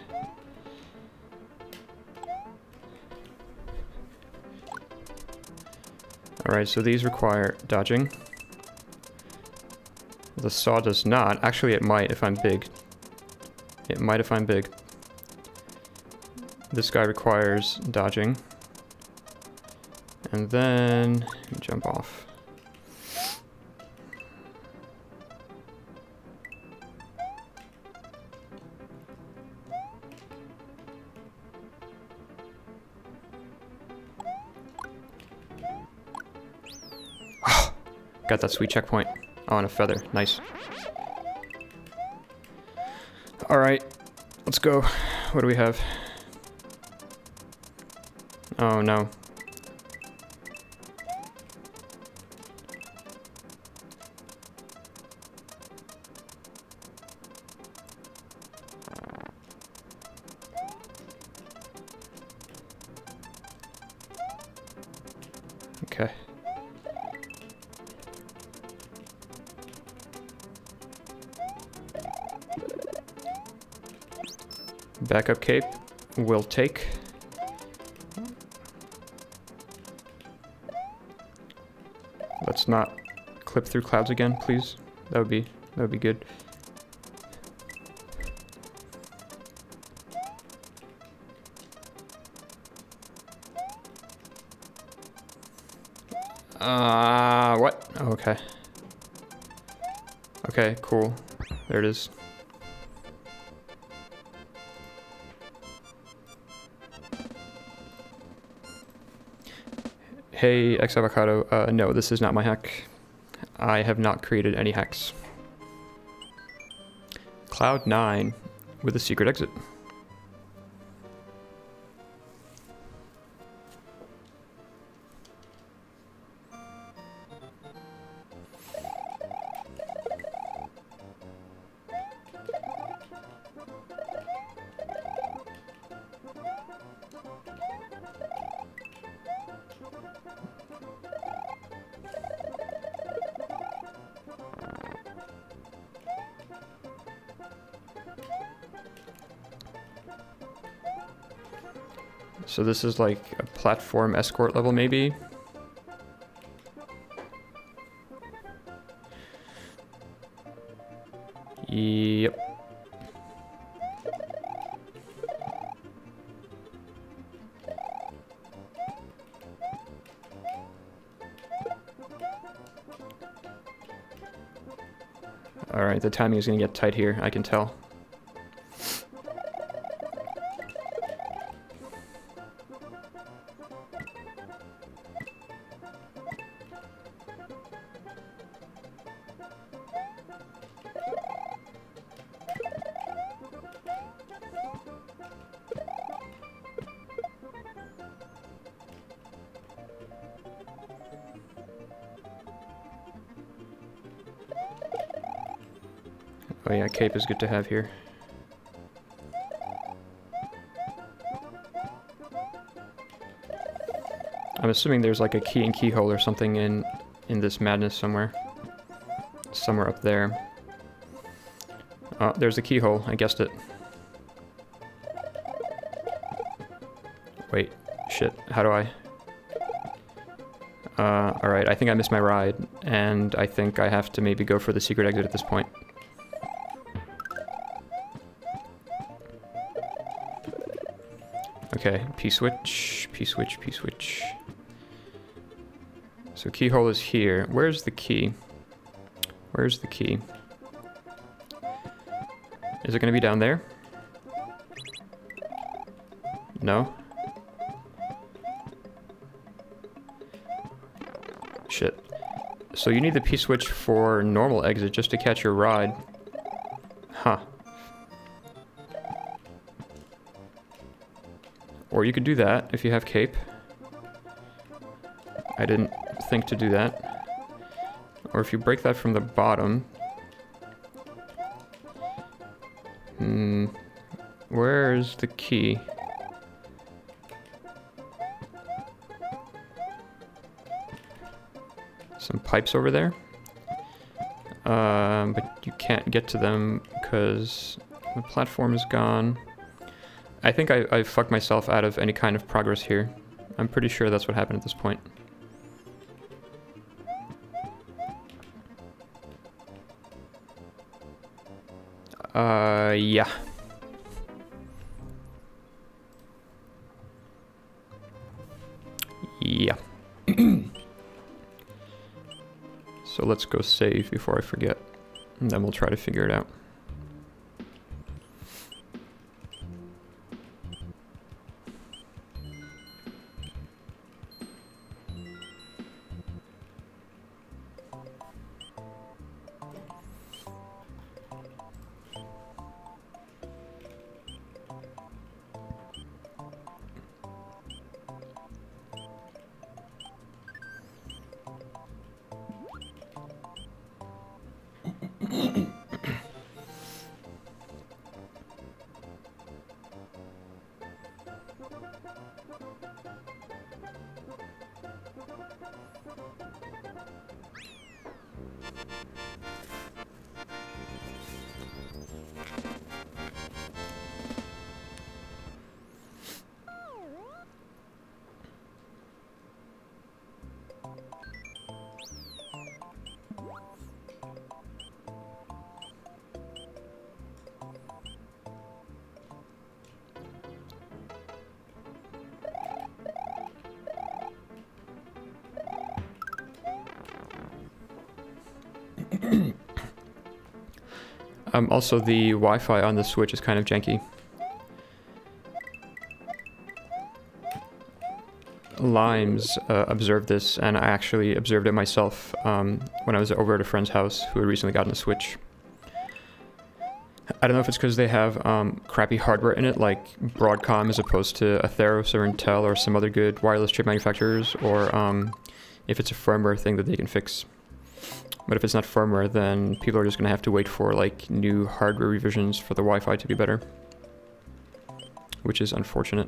Alright, so these require dodging. The saw does not. Actually, it might if I'm big. It might if I'm big. This guy requires dodging. And then jump off. Got that sweet checkpoint. Oh, and a feather. Nice. Alright. Let's go. What do we have? Oh, no. Okay. Backup cape will take. Let's not clip through clouds again, please. That would be good. What? Oh, okay. Okay, cool. There it is. Hey, Avocado. No, this is not my hack. I have not created any hacks. Cloud 9 with a secret exit. So this is like a platform escort level, maybe? Yep. Alright, the timing is going to get tight here, I can tell. Oh yeah, cape is good to have here. I'm assuming there's like a key and keyhole or something in this madness somewhere. Somewhere up there. Oh, there's a keyhole. I guessed it. Wait. Shit. How do I... alright. I think I missed my ride. And I think I have to maybe go for the secret exit at this point. Okay. P-switch. P-switch. P-switch. So keyhole is here. Where's the key? Where's the key? Is it going to be down there? No? Shit. So you need the P-switch for normal exit just to catch your ride. Huh. Or you could do that if you have cape. I didn't think to do that. Or if you break that from the bottom. Where's the key? Some pipes over there. But you can't get to them because the platform is gone. I think I fucked myself out of any kind of progress here. I'm pretty sure that's what happened at this point. Yeah. Yeah. So let's go save before I forget, and then we'll try to figure it out. Also, the Wi-Fi on the Switch is kind of janky. Limes observed this, and I actually observed it myself when I was over at a friend's house who had recently gotten a Switch. I don't know if it's because they have crappy hardware in it, like Broadcom as opposed to Atheros or Intel or some other good wireless chip manufacturers, or if it's a firmware thing that they can fix. But if it's not firmware, then people are just going to have to wait for like new hardware revisions for the Wi-Fi to be better, which is unfortunate.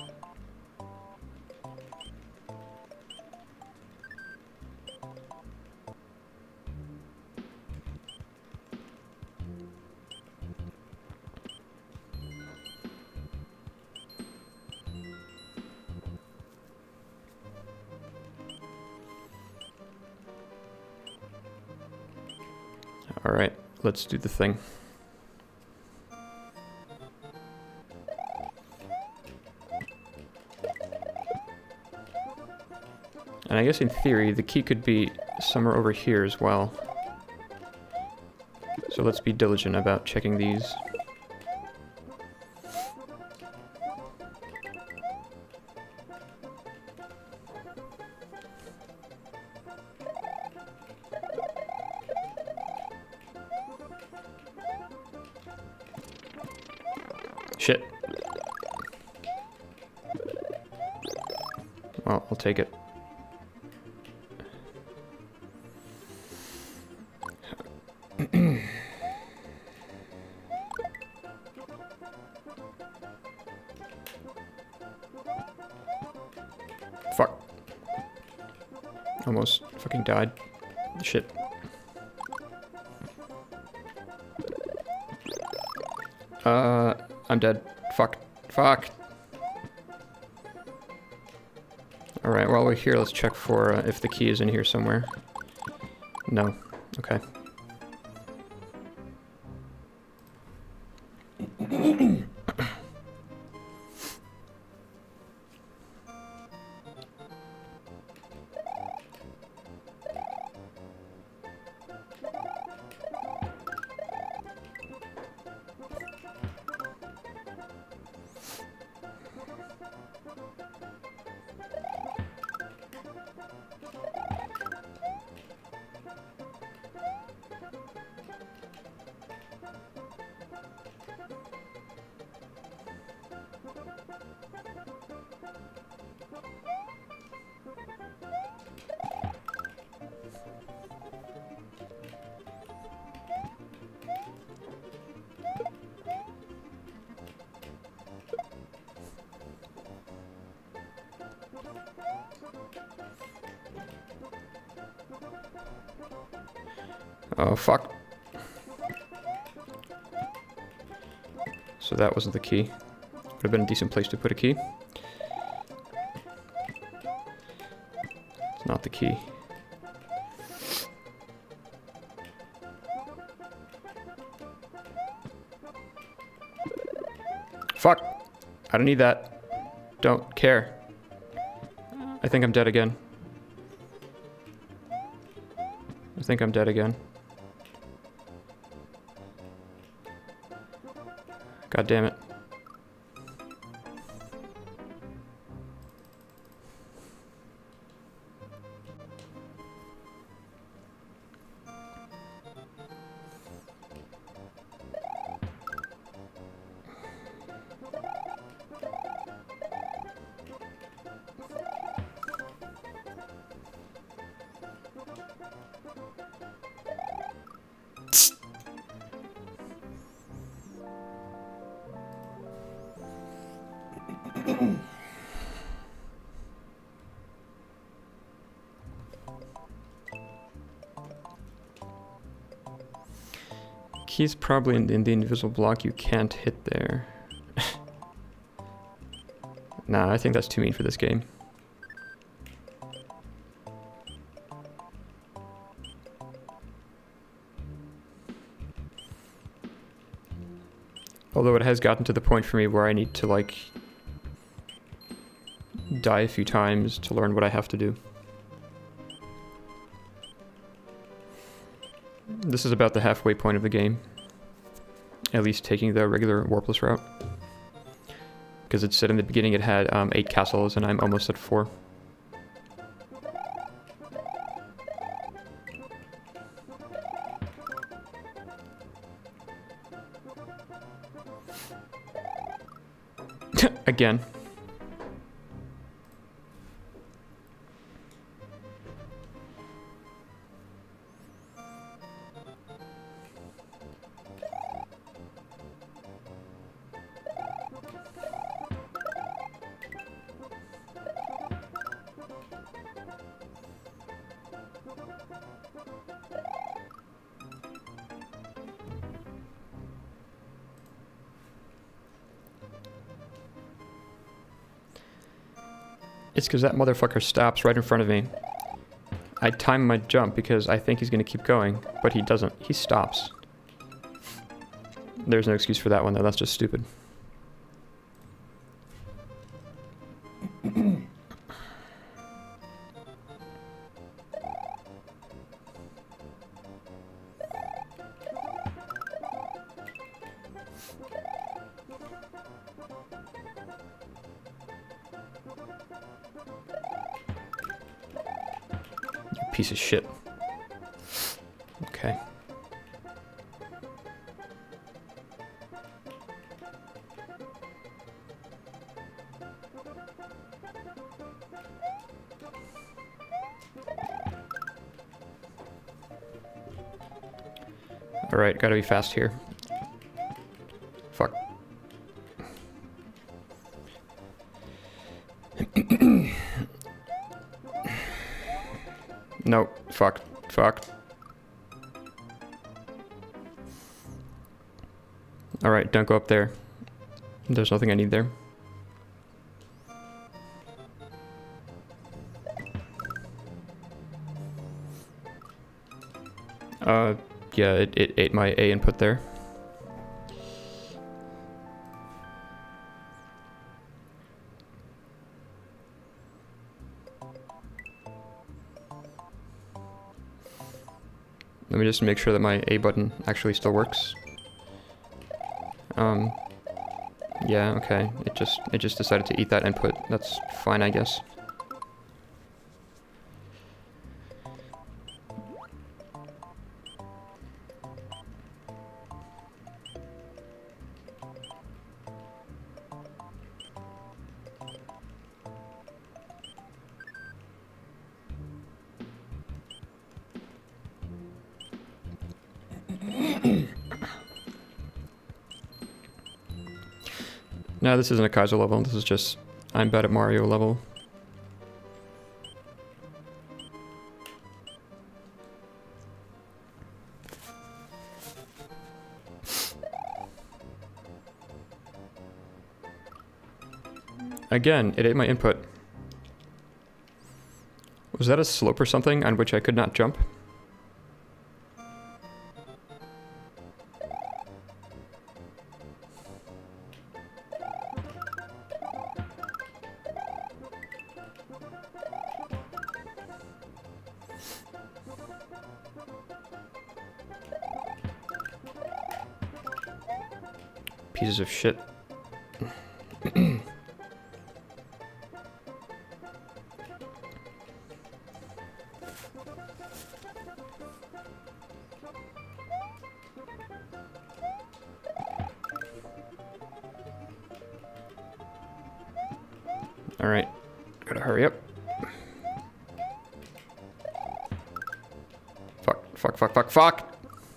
Alright, let's do the thing. And I guess in theory, the key could be somewhere over here as well. So let's be diligent about checking these. Shit. Well, I'll take it. almost fucking died. Shit. I'm dead. Fuck. Fuck. Alright, while we're here, let's check for if the key is in here somewhere. No. Okay. Oh, fuck. So that wasn't the key. Would have been a decent place to put a key. It's not the key. Fuck! I don't need that. Don't care. I think I'm dead again. I think I'm dead again. God damn it. Key's probably in the invisible block you can't hit there. Nah, I think that's too mean for this game. Although it has gotten to the point for me where I need to, like, die a few times to learn what I have to do. This is about the halfway point of the game. At least taking the regular warpless route. Because it said in the beginning it had 8 castles and I'm almost at 4. Again. It's because that motherfucker stops right in front of me. I time my jump because I think he's going to keep going, but he doesn't. He stops. There's no excuse for that one, though. That's just stupid. Piece of shit. Okay. All right, gotta be fast here. Fuck. fuck, fuck. Alright, don't go up there. There's nothing I need there. Yeah, it ate my A input there. Let me just make sure that my A button actually still works. Yeah, okay. It just decided to eat that input. That's fine, I guess. No, this isn't a Kaiser level, this is just I'm bad at Mario level. Again, it ate my input. Was that a slope or something on which I could not jump? Pieces of shit. All right, gotta hurry up. Fuck, fuck, fuck, fuck, fuck!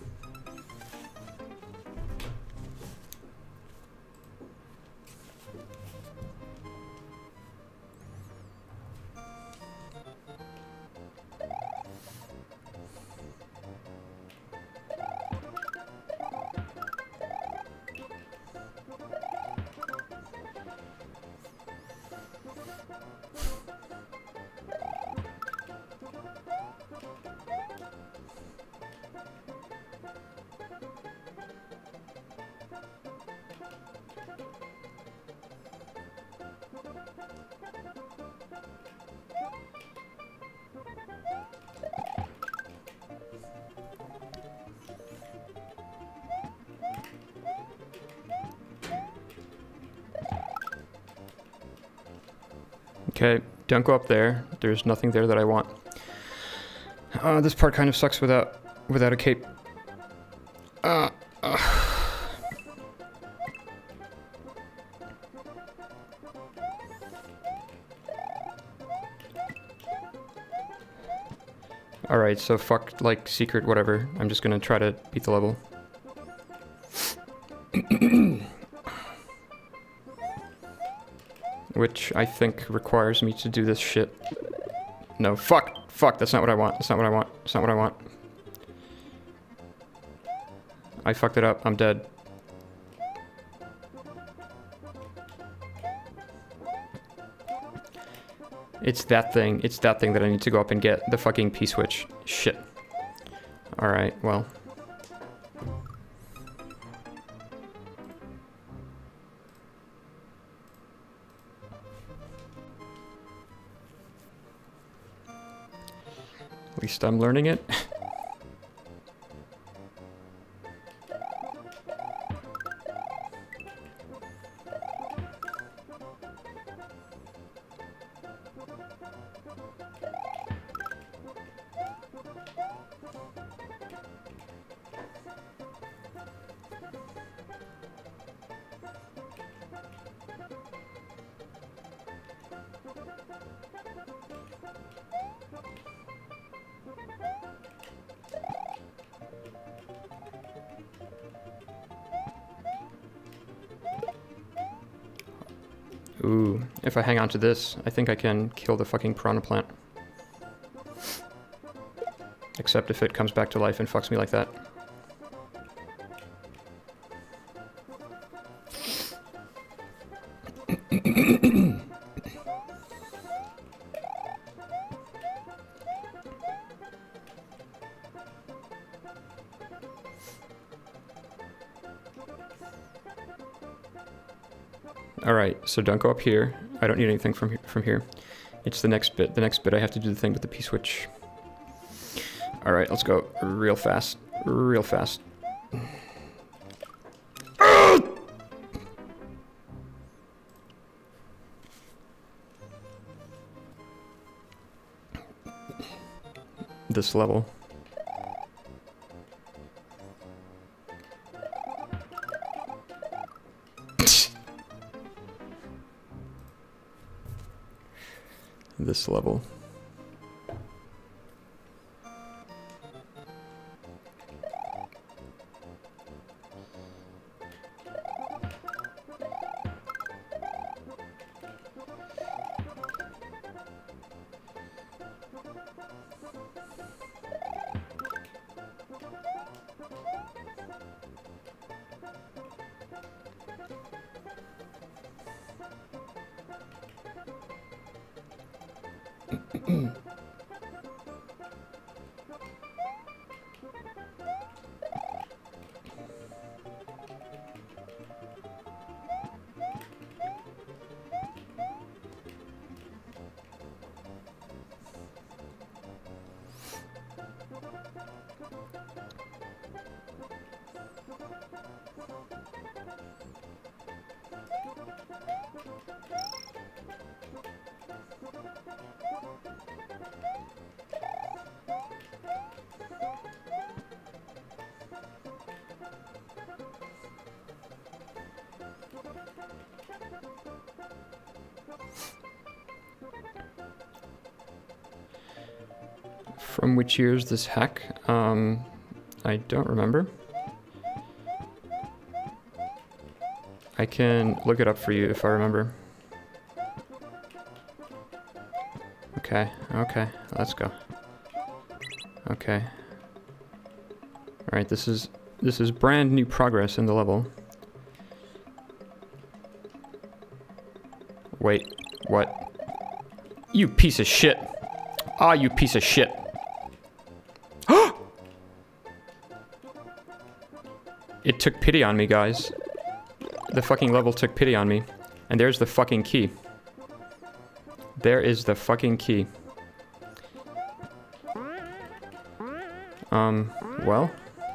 Okay, don't go up there. There's nothing there that I want. This part kind of sucks without a cape. Alright, so fuck, like, secret, whatever. I'm just gonna try to beat the level. Which I think requires me to do this shit. No, fuck! Fuck, that's not what I want. That's not what I want. That's not what I want. I fucked it up. I'm dead. It's that thing. It's that thing that I need to go up and get. The fucking P-switch. Shit. Alright, well. At least I'm learning it. Ooh, if I hang on to this, I think I can kill the fucking piranha plant. except if it comes back to life and fucks me like that. Alright, so don't go up here. I don't need anything from here. It's the next bit. The next bit I have to do the thing with the P-switch. Alright, let's go real fast. Real fast. This level. This level. From which year is this hack? I don't remember. I can look it up for you if I remember. Okay, okay, let's go. Okay. Alright, this is brand new progress in the level. Wait, what? You piece of shit! Ah, you piece of shit! It took pity on me, guys. The fucking level took pity on me. And there's the fucking key. There is the fucking key. Well.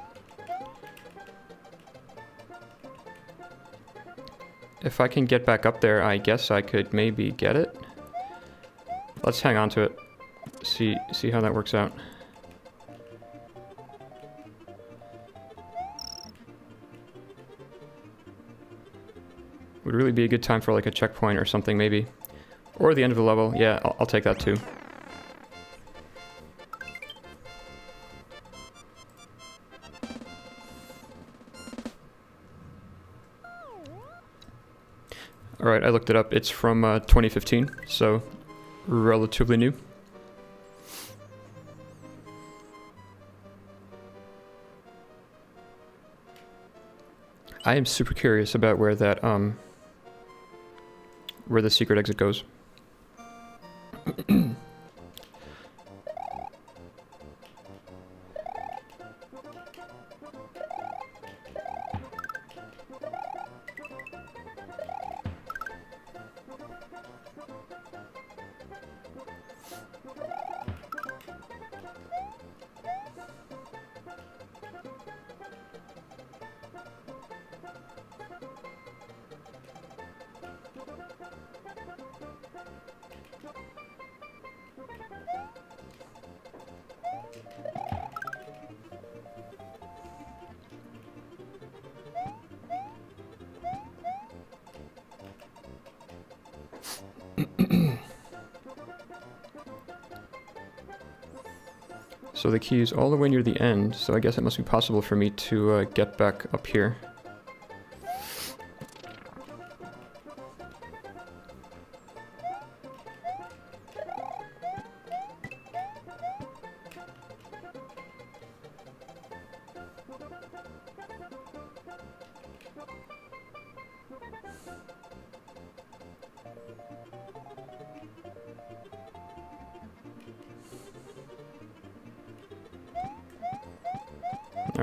If I can get back up there, I guess I could maybe get it. Let's hang on to it. See how that works out. Would really be a good time for like a checkpoint or something maybe. Or the end of the level. Yeah, I'll take that too. Alright, I looked it up. It's from 2015, so relatively new. I am super curious about where that where the secret exit goes. So the key is all the way near the end, so I guess it must be possible for me to get back up here.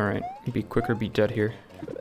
Alright, be quick or be dead here.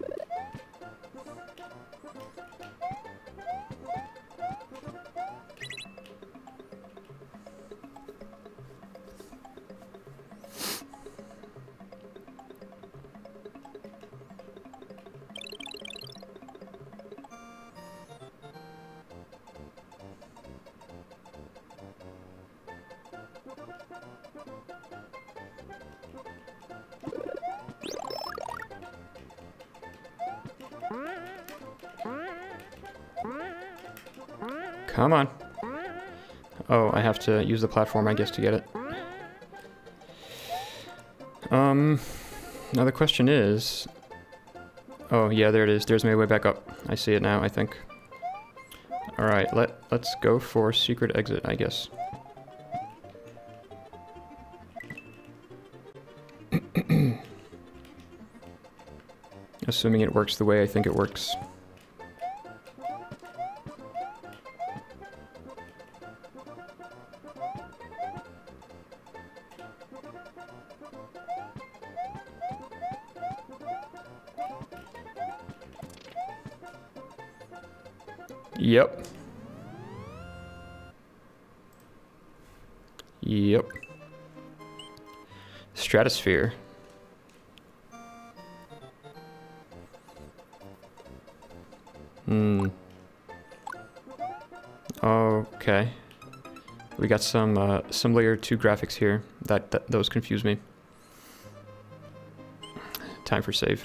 Come on. Oh, I have to use the platform, I guess, to get it. Now the question is... Oh, yeah, there it is. There's my way back up. I see it now, I think. Alright, let's go for secret exit, I guess. Assuming it works the way I think it works. Yep. Yep. Stratosphere. Okay. We got some layer 2 graphics here. Those confuse me. Time for save.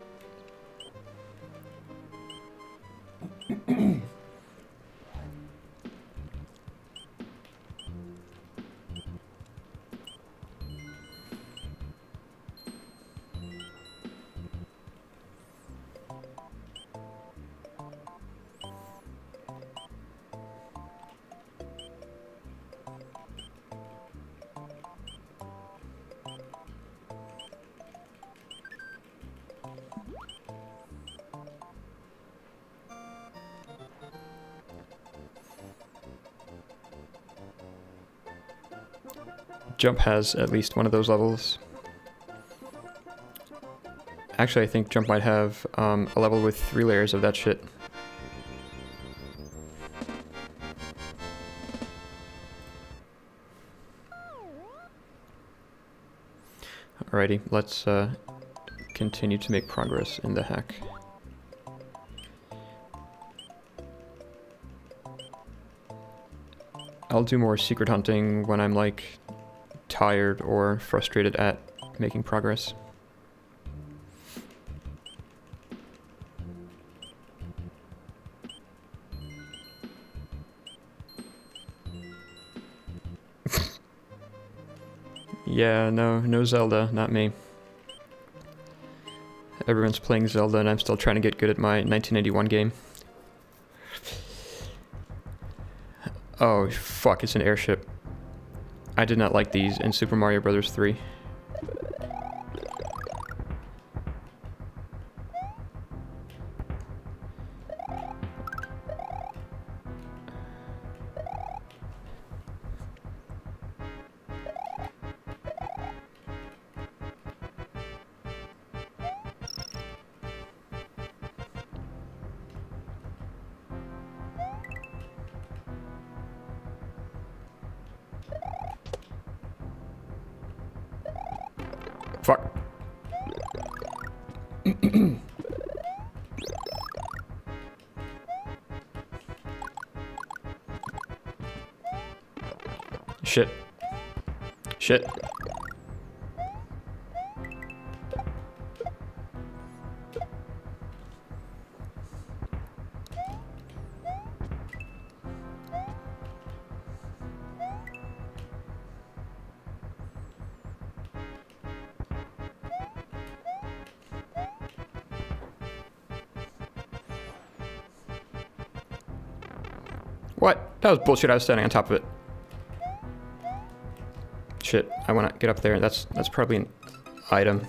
Jump has at least one of those levels. Actually, I think Jump might have a level with 3 layers of that shit. Alrighty, let's continue to make progress in the hack. I'll do more secret hunting when I'm like tired or frustrated at making progress. Yeah, no Zelda, not me. Everyone's playing Zelda and I'm still trying to get good at my 1981 game. Oh, fuck, it's an airship. I did not like these in Super Mario Bros. 3. Fuck. Shit. Shit. What? That was bullshit. I was standing on top of it. Shit, I want to get up there. That's probably an item.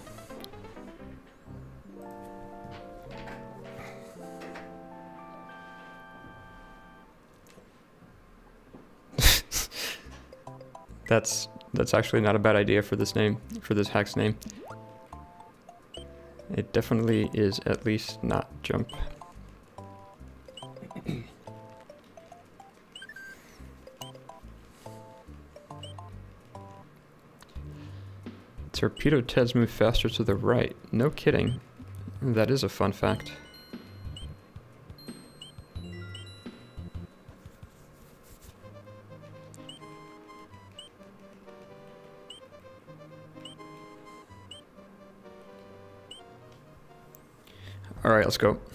That's actually not a bad idea for this name, for this hack's name. It definitely is at least not jump. Torpedo Teds move faster to the right. No kidding. That is a fun fact. All right, let's go.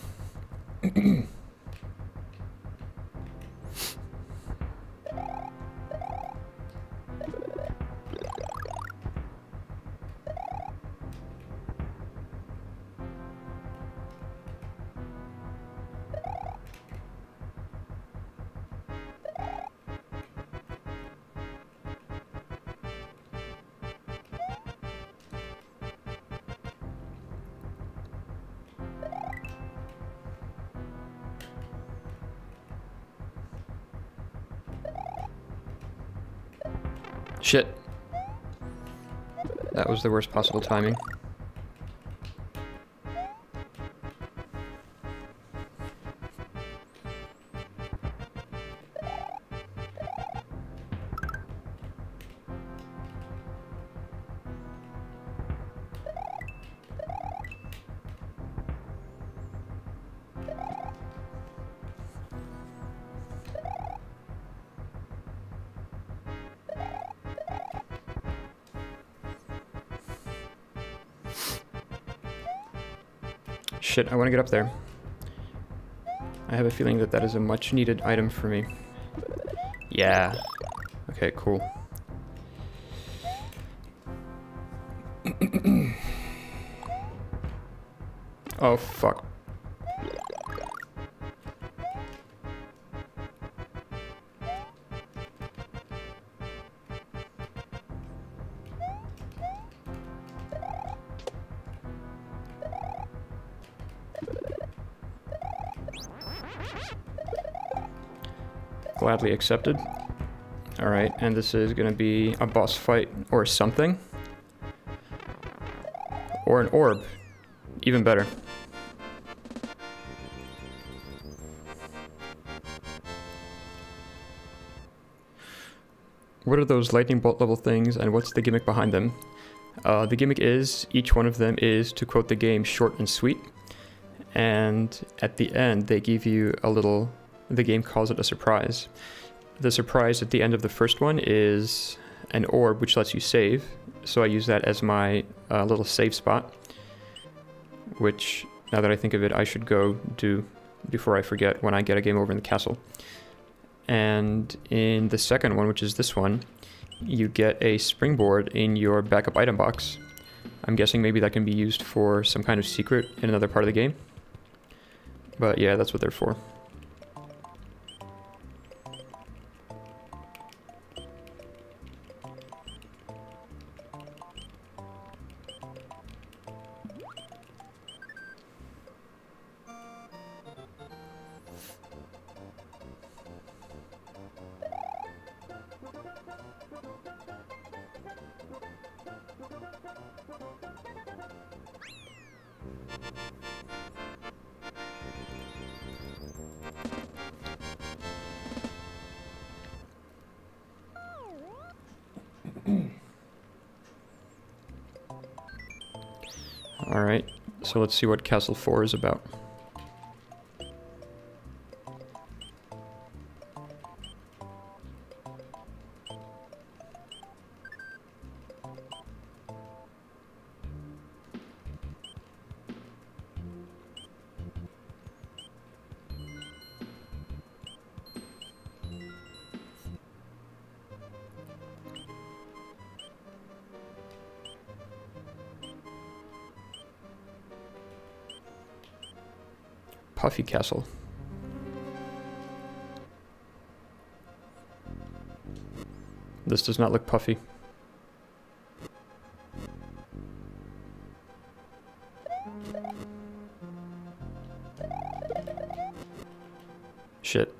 Shit. That was the worst possible timing. Shit, I want to get up there. I have a feeling that that is a much needed item for me. Yeah. Okay, cool. Oh, fuck. Gladly accepted. Alright, and this is gonna be a boss fight or something. Or an orb. Even better. What are those lightning bolt level things and what's the gimmick behind them? The gimmick is, each one of them is, to quote the game, short and sweet. And at the end, they give you a little, the game calls it a surprise. The surprise at the end of the first one is an orb which lets you save. So I use that as my little save spot, which, now that I think of it, I should go do before I forget when I get a game over in the castle. And in the second one, which is this one, you get a springboard in your backup item box. I'm guessing maybe that can be used for some kind of secret in another part of the game. But yeah, that's what they're for. Alright, so let's see what Castle 4 is about. Puffy Castle. This does not look puffy. Shit.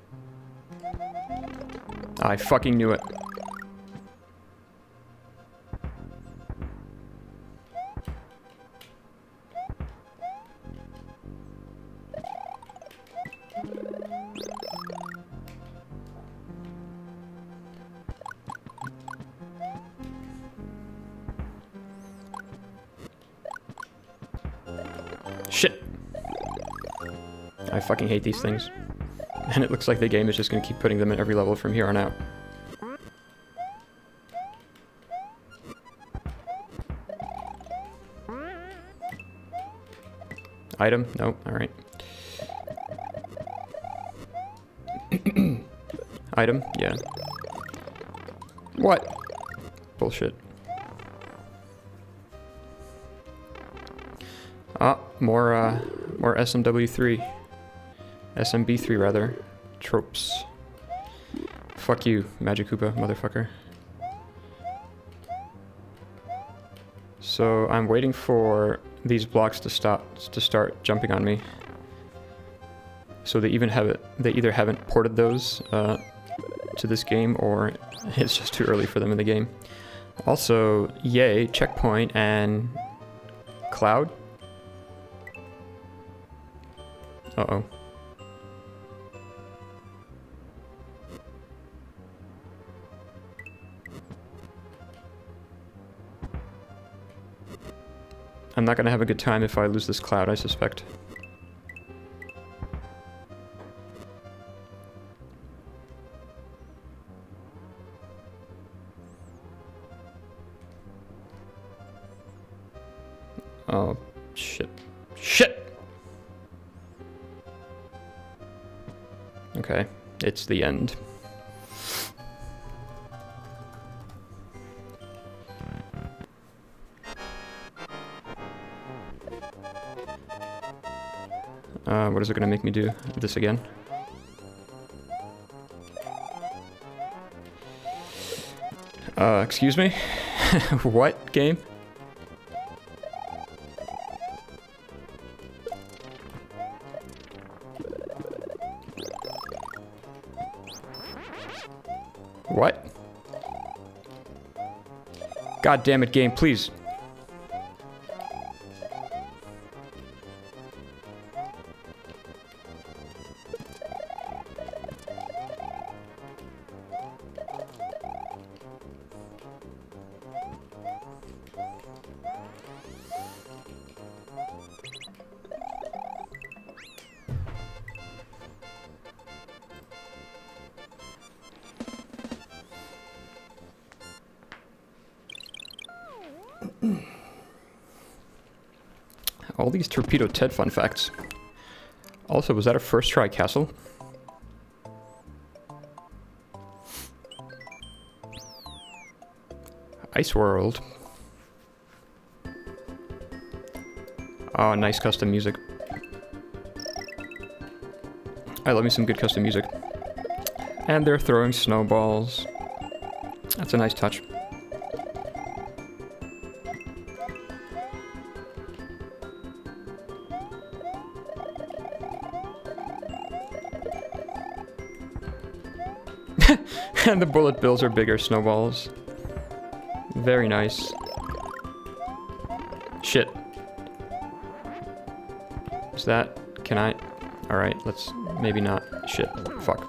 I fucking knew it. Shit! I fucking hate these things. And it looks like the game is just gonna keep putting them in every level from here on out. Item? Nope, alright. Item? Yeah. What? Bullshit. Ah, more SMW3. SMB3 rather. Tropes. Fuck you, Magic Koopa, motherfucker. So I'm waiting for these blocks to start jumping on me. So they either haven't ported those to this game, or it's just too early for them in the game. Also, yay, checkpoint and cloud. Uh-oh. I'm not gonna have a good time if I lose this cloud, I suspect. Oh, shit. Shit! Okay, it's the end. What is it gonna make me do? This again? Excuse me? What game? What? God damn it, game, please. All these Torpedo Ted fun facts. Also, was that a first try castle? Ice World. Oh, nice custom music. I love me some good custom music. And they're throwing snowballs. That's a nice touch. And the bullet bills are bigger snowballs. Very nice. Shit. Is that... Can I... Alright, let's... Maybe not. Shit. Fuck.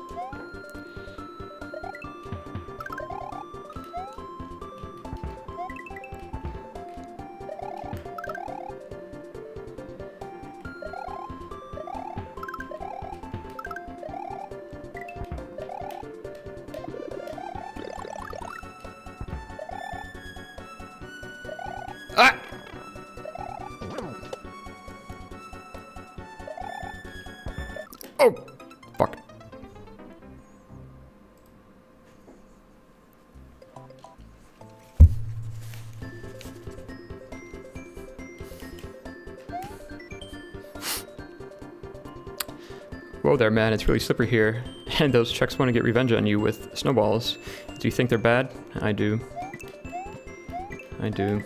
Ah! Oh! Fuck. Whoa there, man, it's really slippery here. And those Czechs want to get revenge on you with snowballs. Do you think they're bad? I do. I do.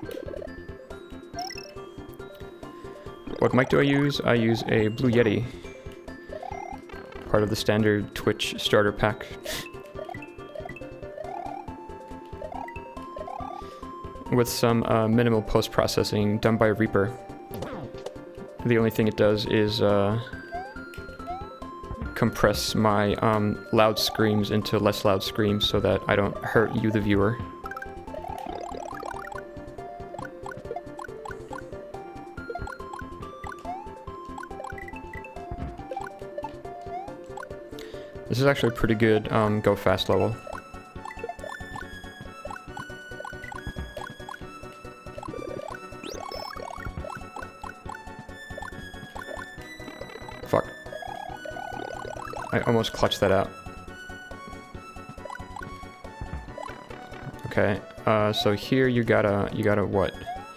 What mic do I use? I use a Blue Yeti. Part of the standard Twitch starter pack. With some minimal post-processing done by Reaper. The only thing it does is compress my loud screams into less loud screams so that I don't hurt you, the viewer. This is actually a pretty good go fast level. Fuck. I almost clutched that out. Okay, so here you gotta what?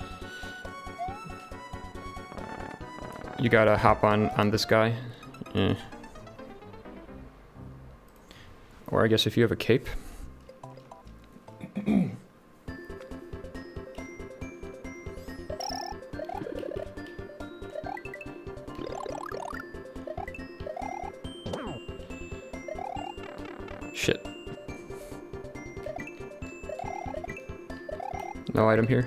You gotta hop on this guy. Or I guess if you have a cape. Shit. No item here.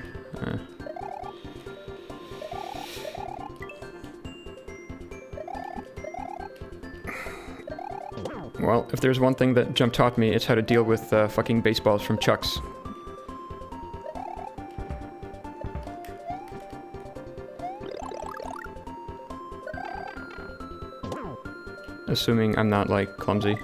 Well, if there's one thing that Jump taught me, it's how to deal with fucking baseballs from Chucks. Assuming I'm not, like, clumsy.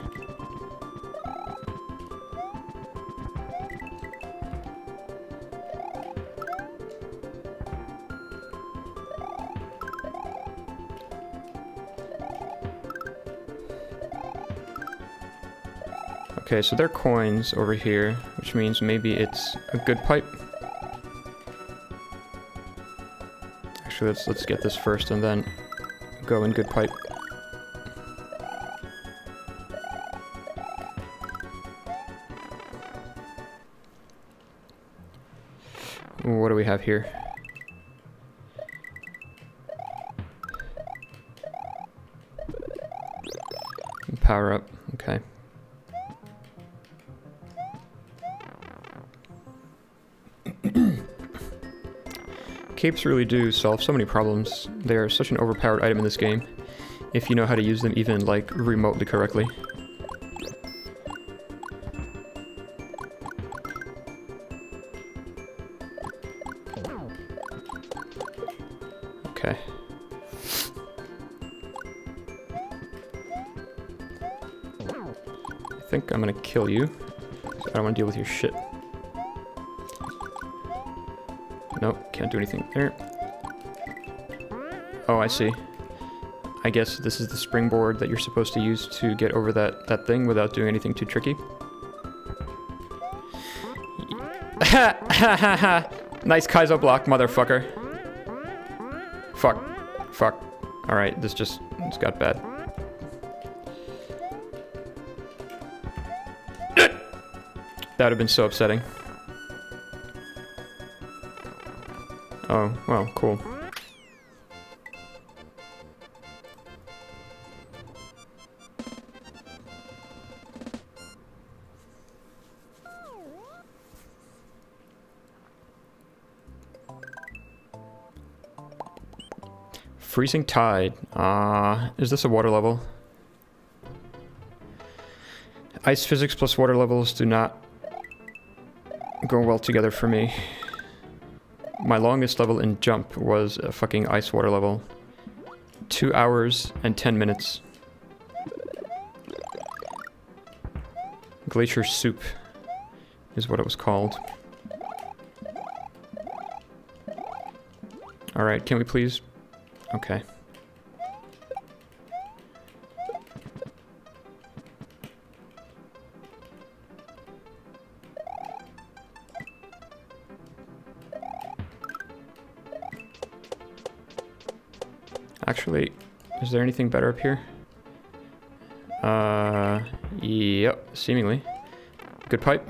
Okay, so there are coins over here, which means maybe it's a good pipe. Actually, let's get this first and then go in good pipe. What do we have here? Power up, okay. Capes really do solve so many problems. They are such an overpowered item in this game, if you know how to use them even, like, remotely correctly. Okay. I think I'm gonna kill you. I don't want to deal with your shit. Nope, can't do anything there. Oh, I see. I guess this is the springboard that you're supposed to use to get over that thing without doing anything too tricky. Ha ha ha ha! Nice Kaizo block, motherfucker. Fuck. Fuck. Alright, this got bad. That would have been so upsetting. Oh, well, cool. Freezing Tide. Is this a water level? Ice physics plus water levels do not go well together for me. My longest level in Jump was a fucking ice water level. 2 hours and 10 minutes. Glacier Soup is what it was called. Alright, can we please? Okay. Actually, is there anything better up here? Yep, seemingly. Good pipe.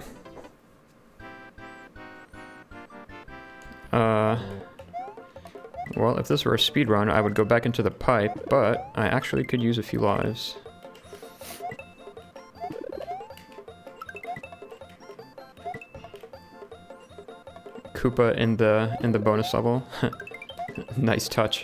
Well, if this were a speedrun, I would go back into the pipe, but I actually could use a few lives. Koopa in the bonus level. Nice touch.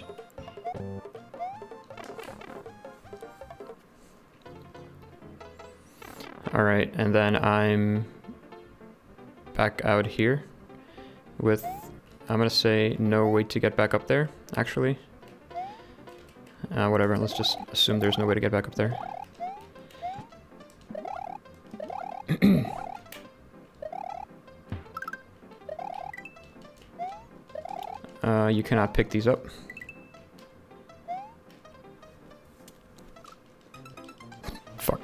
Alright, and then I'm back out here with, I'm gonna say, no way to get back up there, actually. Whatever, let's just assume there's no way to get back up there. You cannot pick these up. Fuck.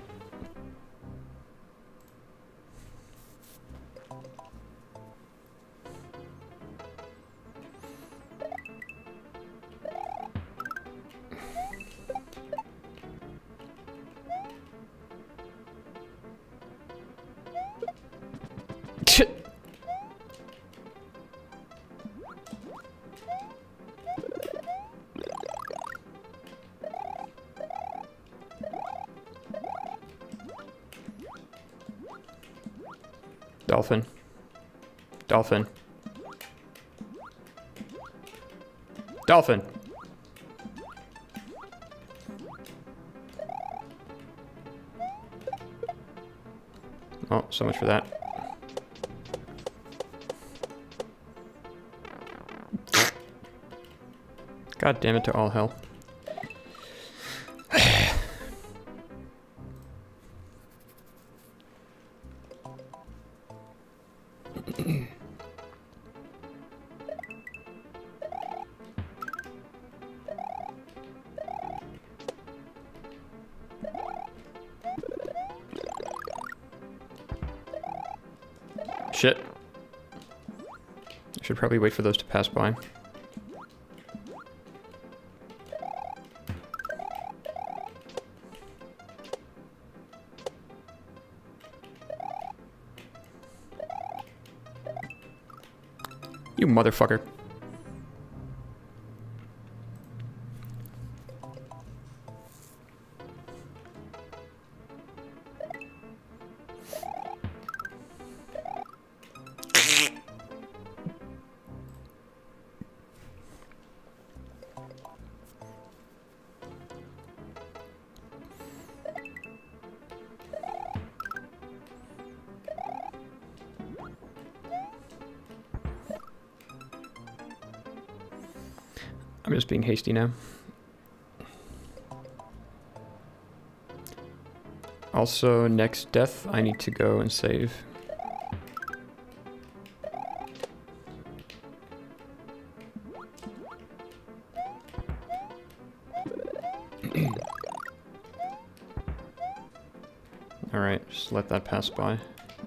Shit. Dolphin. Dolphin. Dolphin! Oh, so much for that. God damn it to all hell. Shit. I should probably wait for those to pass by. You motherfucker. I'm just being hasty now. Also, next death, I need to go and save. Alright, just let that pass by.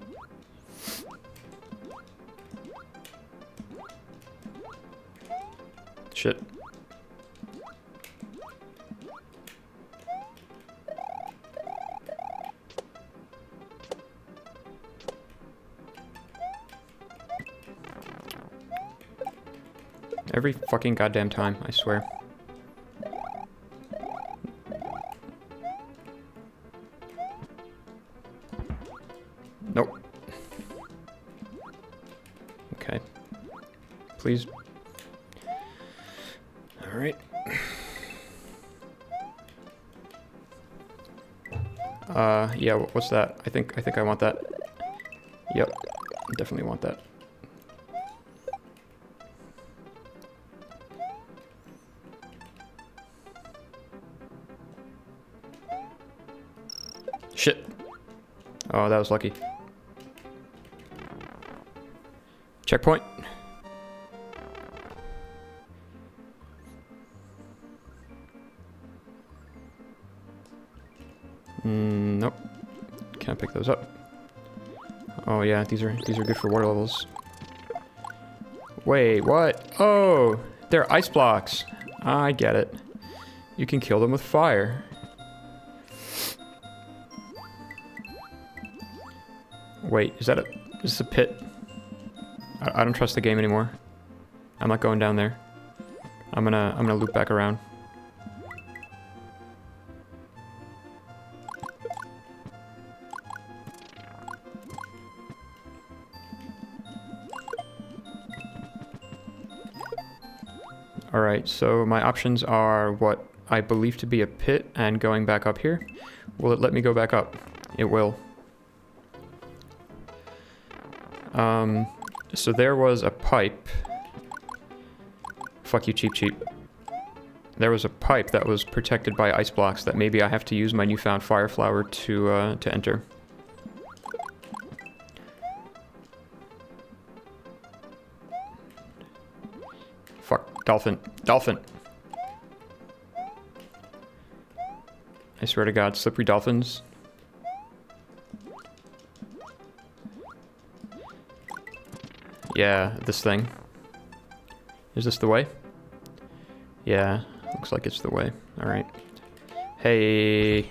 Shit. Every fucking goddamn time, I swear. Nope. Okay. Please. Alright. Yeah, what's that? I think I want that. Yep. Definitely want that. Shit. Oh, that was lucky. Checkpoint. Nope. Can't pick those up. Oh yeah, these are good for water levels. Wait, what? Oh, they're ice blocks. I get it. You can kill them with fire. Wait, is this a pit? I don't trust the game anymore. I'm not going down there. I'm gonna loop back around. Alright, so my options are what I believe to be a pit and going back up here. Will it let me go back up? It will. So there was a pipe. Fuck you, cheap cheap. There was a pipe that was protected by ice blocks that maybe I have to use my newfound fire flower to enter. Fuck. Dolphin. Dolphin. I swear to God, slippery dolphins. Yeah, this thing. Is this the way? Yeah, looks like it's the way. Alright. Hey.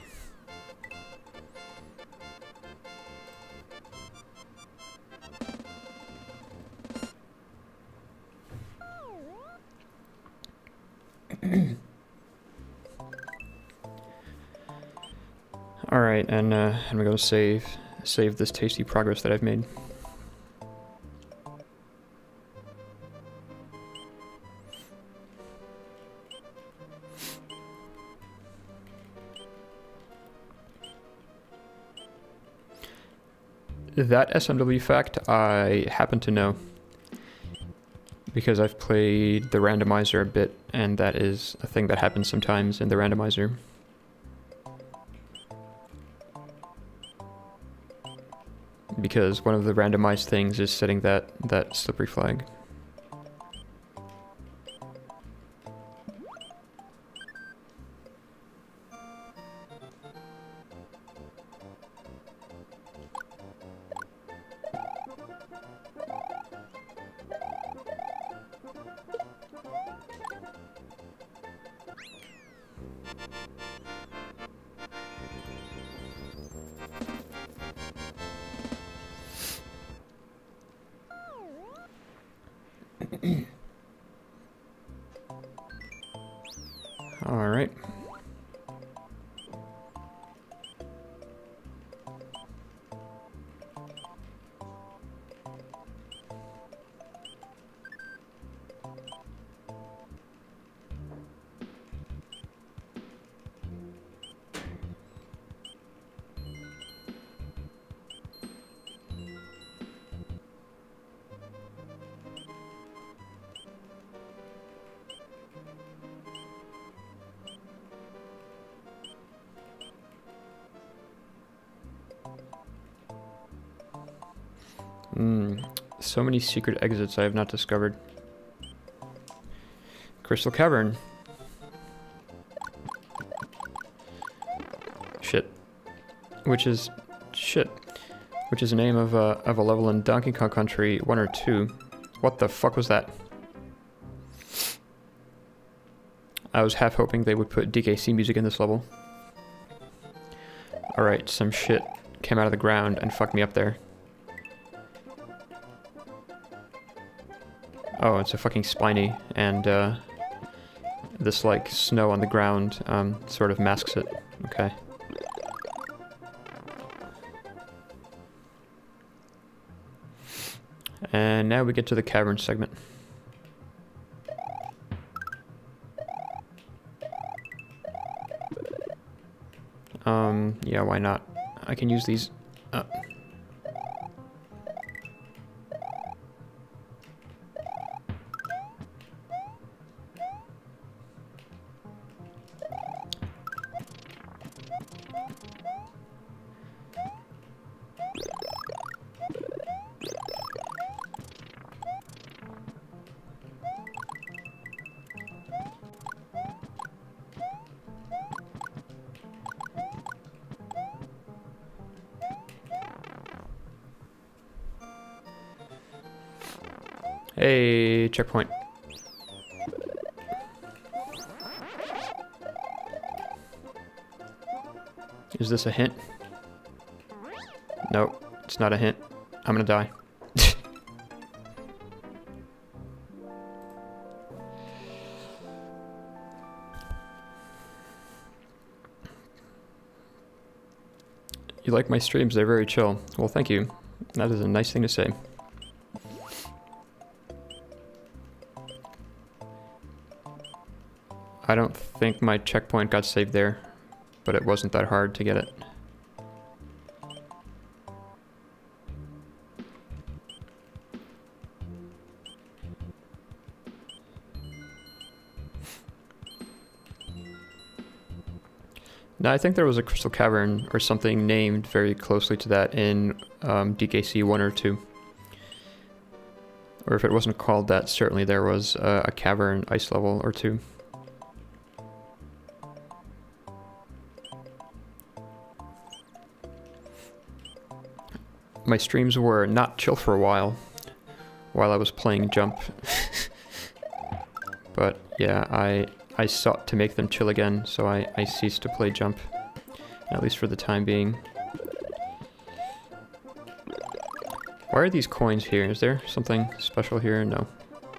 Alright, and I'm gonna save this tasty progress that I've made. That SMW fact I happen to know because I've played the randomizer a bit, and that is a thing that happens sometimes in the randomizer. Because one of the randomized things is setting that slippery flag. All right. So many secret exits I have not discovered. Crystal Cavern. Shit. Which is the name of a level in Donkey Kong Country 1 or 2. What the fuck was that? I was half hoping they would put DKC music in this level. Alright, some shit came out of the ground and fucked me up there. Oh, it's a fucking spiny, and this like snow on the ground sort of masks it. Okay. And now we get to the cavern segment. Yeah, why not? I can use these. Hey, checkpoint. Is this a hint? Nope, it's not a hint. I'm gonna die. You like my streams? They're very chill. Well, thank you. That is a nice thing to say. I don't think my checkpoint got saved there, but it wasn't that hard to get it. Now, I think there was a Crystal Cavern or something named very closely to that in DKC 1 or 2. Or if it wasn't called that, certainly there was a cavern ice level or two. My streams were not chill for a while I was playing Jump. But yeah, I sought to make them chill again, so I ceased to play Jump, at least for the time being. Why are these coins here? Is there something special here? No.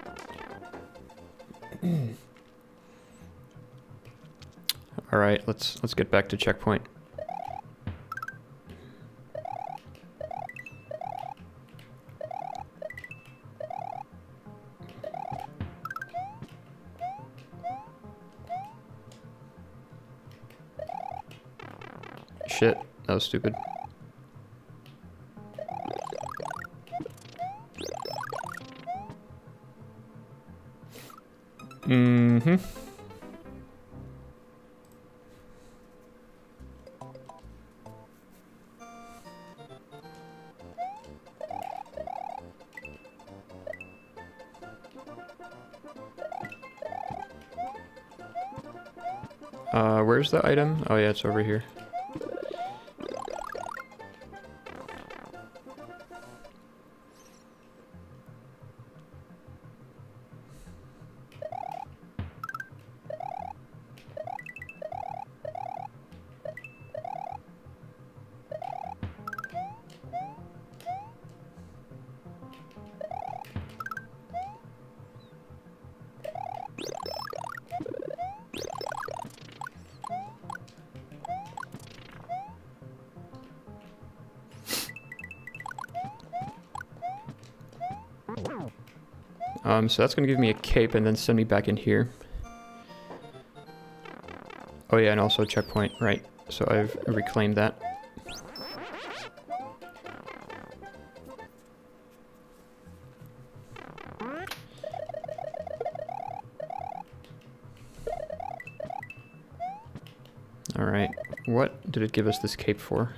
All right, let's get back to checkpoint. Shit, that was stupid. Mm-hmm. Where's the item? Oh yeah, it's over here. So that's gonna give me a cape and then send me back in here. Oh yeah, and also a checkpoint, right. So I've reclaimed that. Alright, what did it give us this cape for?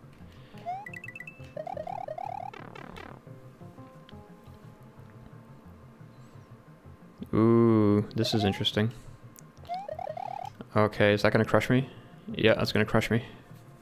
Ooh, this is interesting. Okay, is that gonna crush me? Yeah, that's gonna crush me.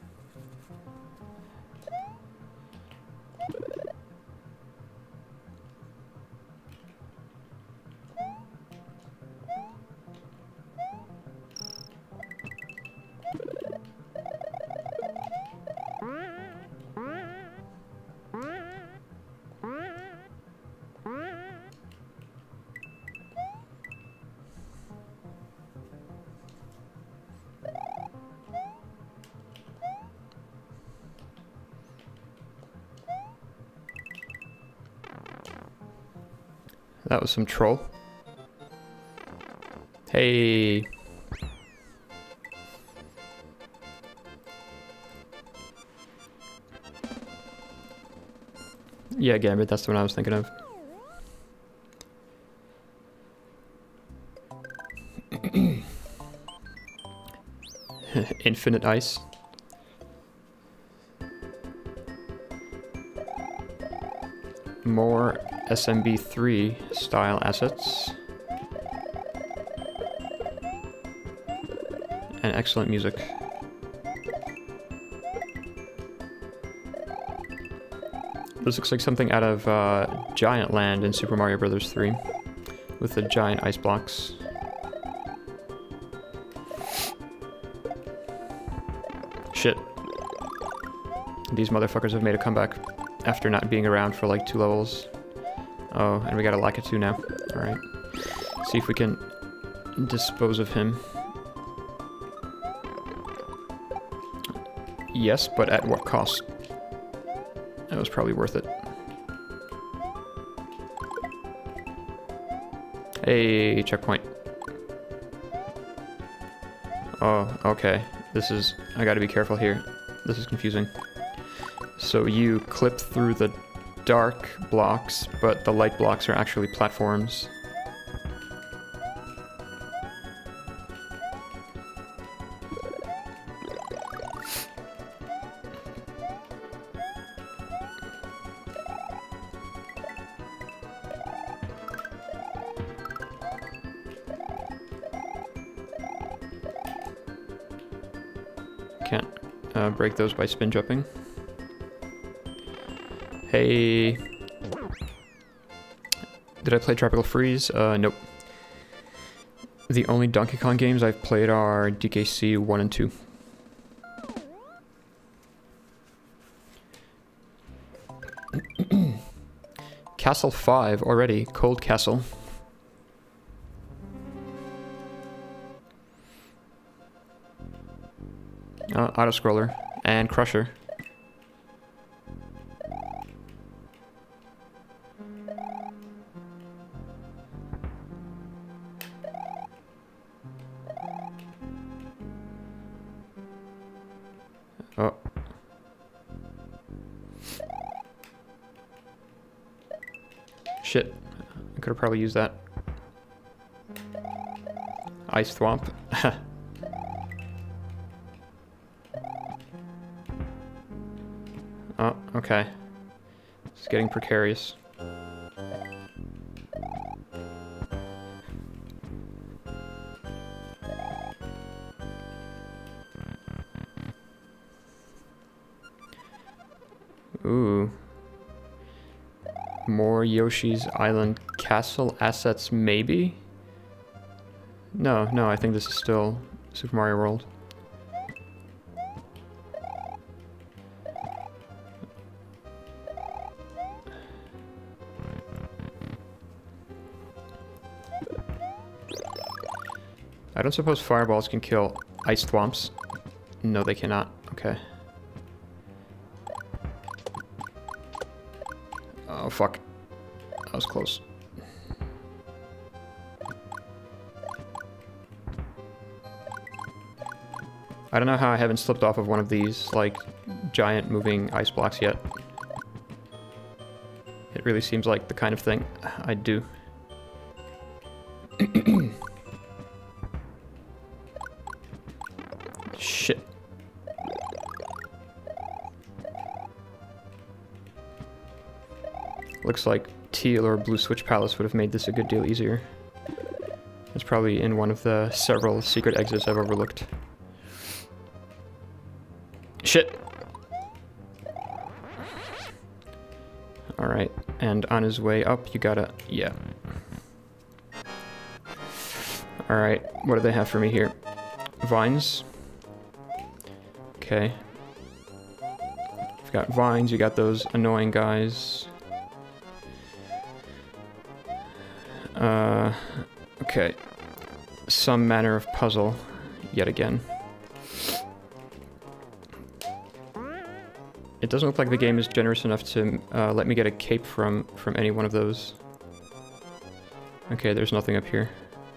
That was some troll. Hey. Yeah, Gambit, that's the one I was thinking of. Infinite ice. More SMB3 style assets. And excellent music. This looks like something out of Giant Land in Super Mario Bros. 3 with the giant ice blocks. Shit. These motherfuckers have made a comeback after not being around for like 2 levels. Oh, and we got a Lakitu now. Alright. See if we can dispose of him. Yes, but at what cost? That was probably worth it. Hey, checkpoint. Oh, okay. This is... I gotta be careful here. This is confusing. So you clip through the dark blocks, but the light blocks are actually platforms. can't break those by spin jumping. Hey. Did I play Tropical Freeze? Nope. The only Donkey Kong games I've played are DKC 1 and 2. Castle 5 already. Cold Castle. Auto-scroller. And Crusher. Oh. Shit. I could have probably used that. Ice Thwomp. Oh, okay. It's getting precarious. Ooh. More Yoshi's Island Castle assets, maybe? No, I think this is still Super Mario World. I don't suppose fireballs can kill ice thwomps. No, they cannot. Okay. Oh, fuck. That was close. I don't know how I haven't slipped off of one of these, like, giant moving ice blocks yet. It really seems like the kind of thing I'd do. Shit. Looks like Teal or Blue Switch Palace would have made this a good deal easier. It's probably in one of the several secret exits I've overlooked. Shit! Alright, and on his way up, you gotta... yeah. Alright, what do they have for me here? Vines. Okay. You've got vines, you got those annoying guys. Okay. Some manner of puzzle, yet again. It doesn't look like the game is generous enough to let me get a cape from any one of those. Okay, there's nothing up here.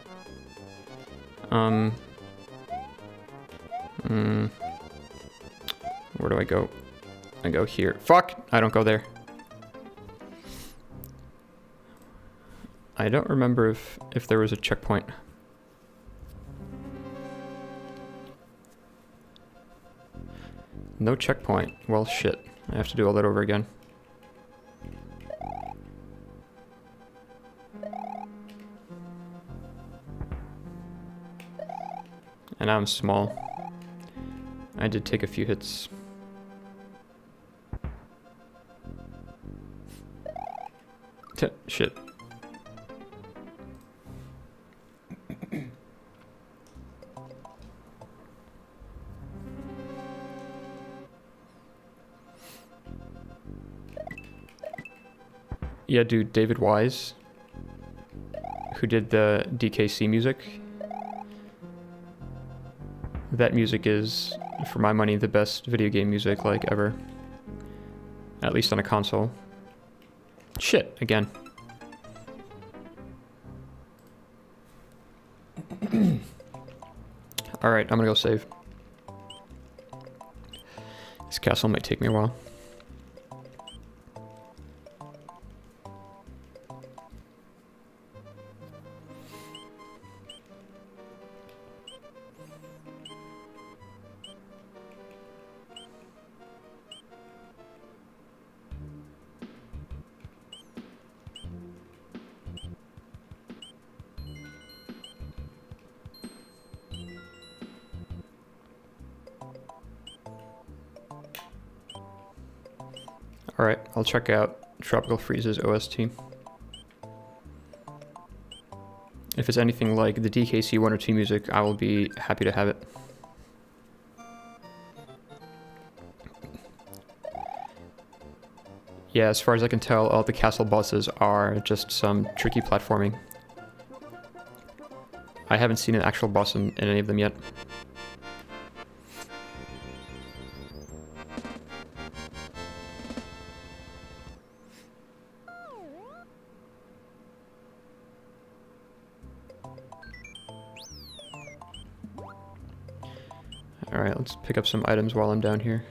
Where do I go? I go here. Fuck! I don't go there. I don't remember if there was a checkpoint. No checkpoint. Well, shit. I have to do all that over again. And now I'm small. I did take a few hits. Shit. Yeah, dude, David Wise, who did the DKC music. That music is, for my money, the best video game music, like, ever. At least on a console. Shit, again. Alright, I'm gonna go save. This castle might take me a while. Alright, I'll check out Tropical Freeze's OST. If it's anything like the DKC 1 or 2 music, I will be happy to have it. Yeah, as far as I can tell, all the castle bosses are just some tricky platforming. I haven't seen an actual boss in any of them yet. Alright, let's pick up some items while I'm down here.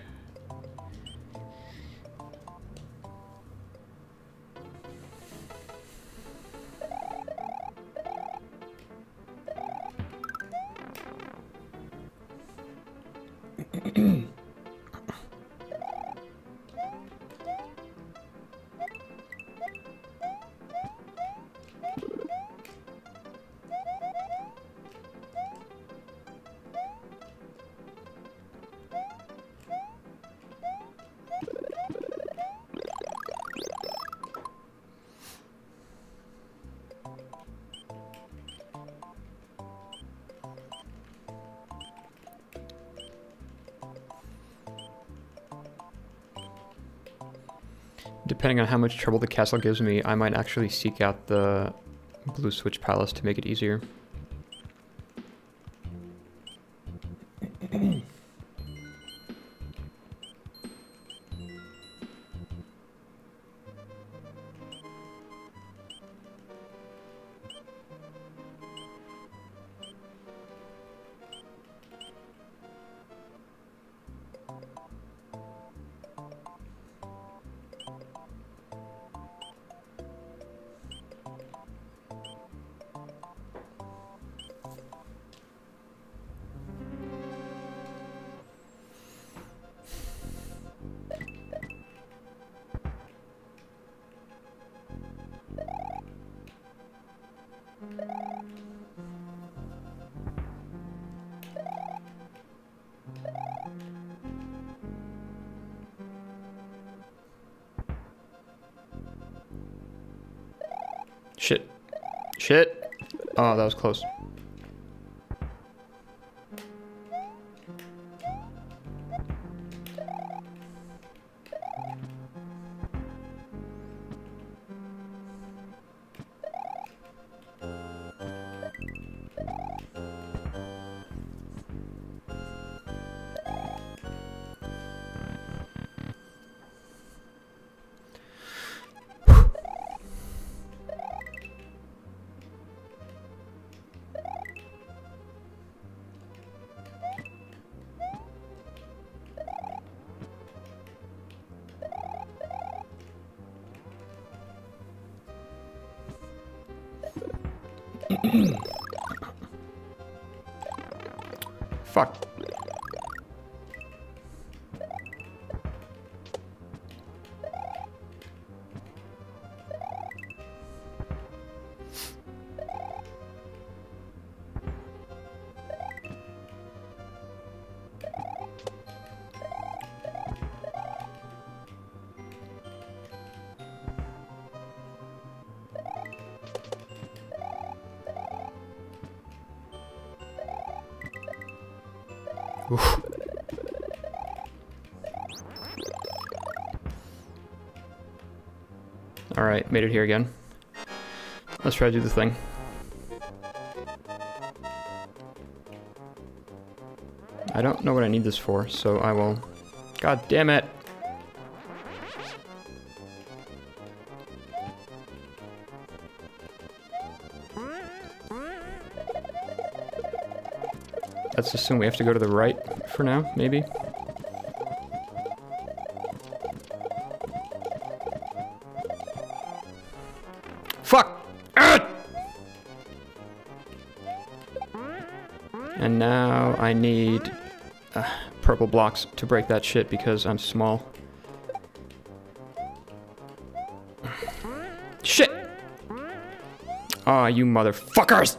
Depending on how much trouble the castle gives me, I might actually seek out the Blue Switch Palace to make it easier. Shit. Shit. Oh, that was close. Fuck. Oof. Alright, made it here again. Let's try to do the thing. I don't know what I need this for, so I will... God damn it! Let's assume we have to go to the right for now, maybe. Fuck! Ah! And now I need purple blocks to break that shit because I'm small. Shit! Aw, you motherfuckers!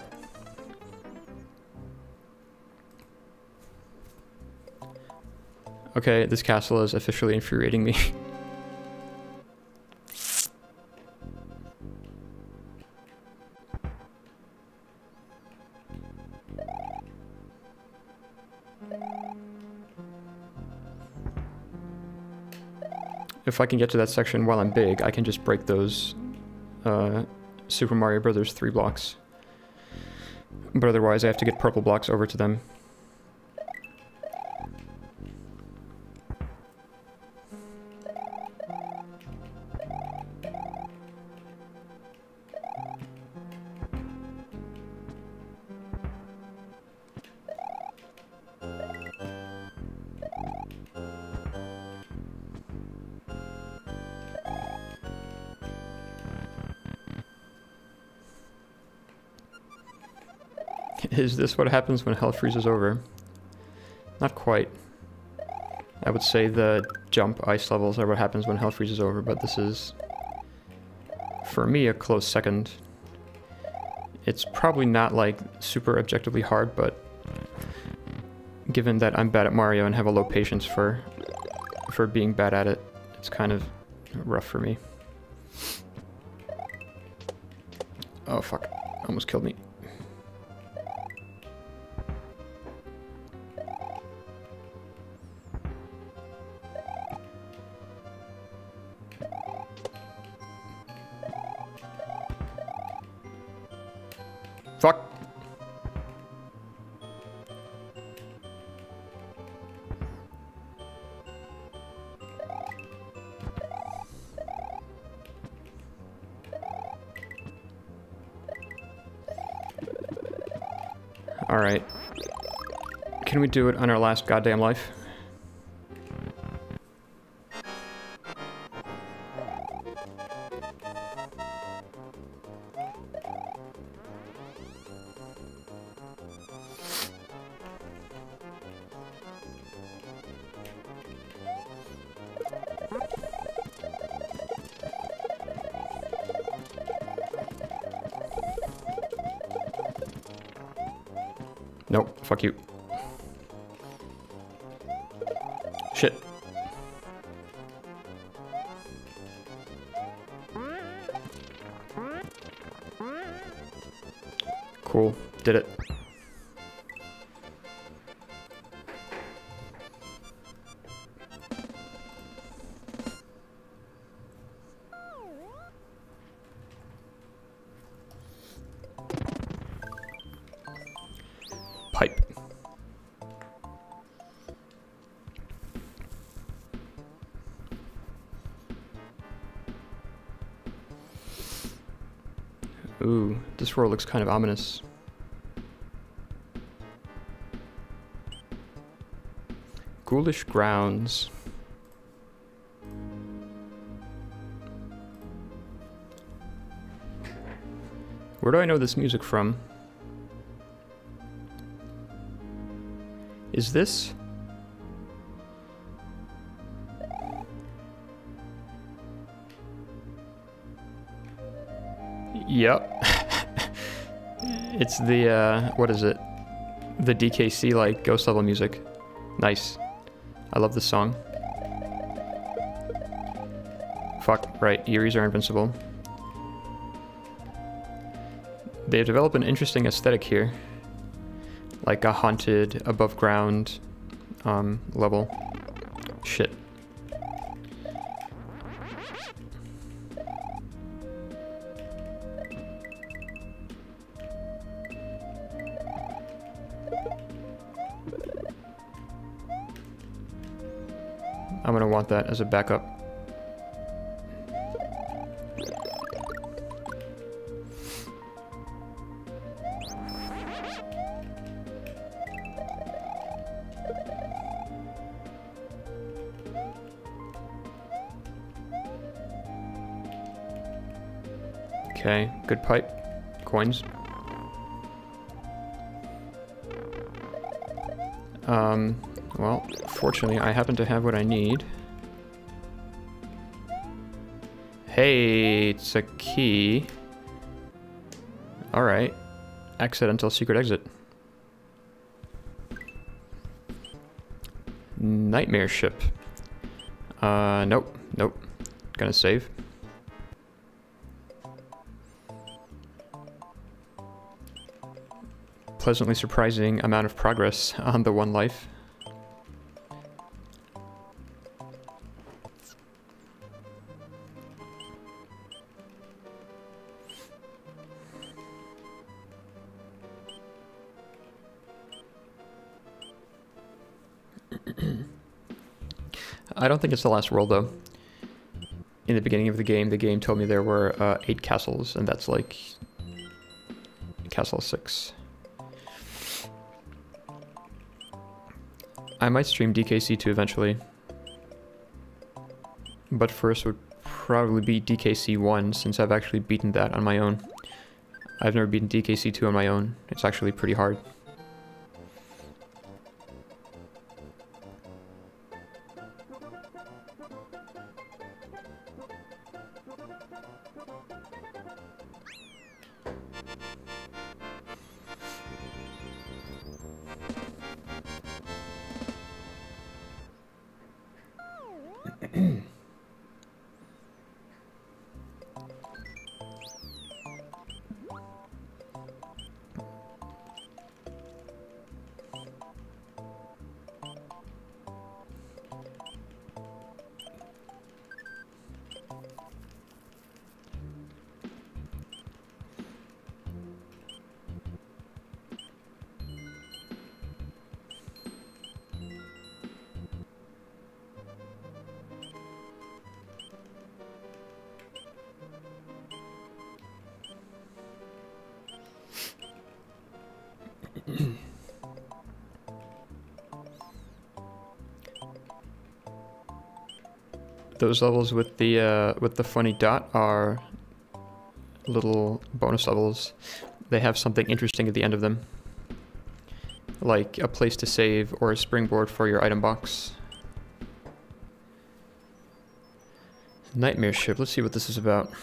Okay, this castle is officially infuriating me. if I can get to that section while I'm big, I can just break those Super Mario Brothers 3 blocks. But otherwise, I have to get purple blocks over to them. Is this what happens when hell freezes over? Not quite. I would say the jump ice levels are what happens when hell freezes over, but this is, for me, a close second. It's probably not like super objectively hard, but given that I'm bad at Mario and have a low patience for being bad at it, it's kind of rough for me. Oh fuck, almost killed me. Fuck. All right. Can we do it on our last goddamn life? Nope, fuck you. Shit. Cool, did it. Pipe. Ooh, this world looks kind of ominous. Ghoulish grounds. Where do I know this music from? Is this? Yep. It's the, what is it? The DKC, like, ghost level music. Nice. I love this song. Fuck, right, Eerie's are invincible. They've developed an interesting aesthetic here. Like a haunted, above ground level. Shit. I'm gonna want that as a backup. Okay, good pipe. Coins. Well, fortunately, I happen to have what I need. Hey, it's a key. Alright. Accidental secret exit. Nightmare ship. Nope. Nope. Gonna save. Pleasantly surprising amount of progress on the one life. I don't think it's the last world, though. In the beginning of the game told me there were 8 castles, and that's like Castle 6. I might stream DKC2 eventually. But first would probably be DKC1, since I've actually beaten that on my own. I've never beaten DKC2 on my own. It's actually pretty hard. Those levels with the funny dot are little bonus levels. They have something interesting at the end of them, like a place to save or a springboard for your item box. Nightmare ship. Let's see what this is about.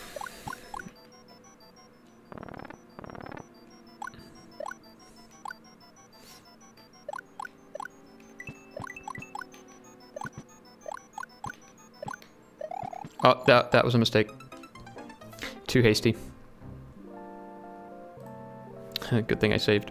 Oh, that was a mistake. Too hasty. Good thing I saved.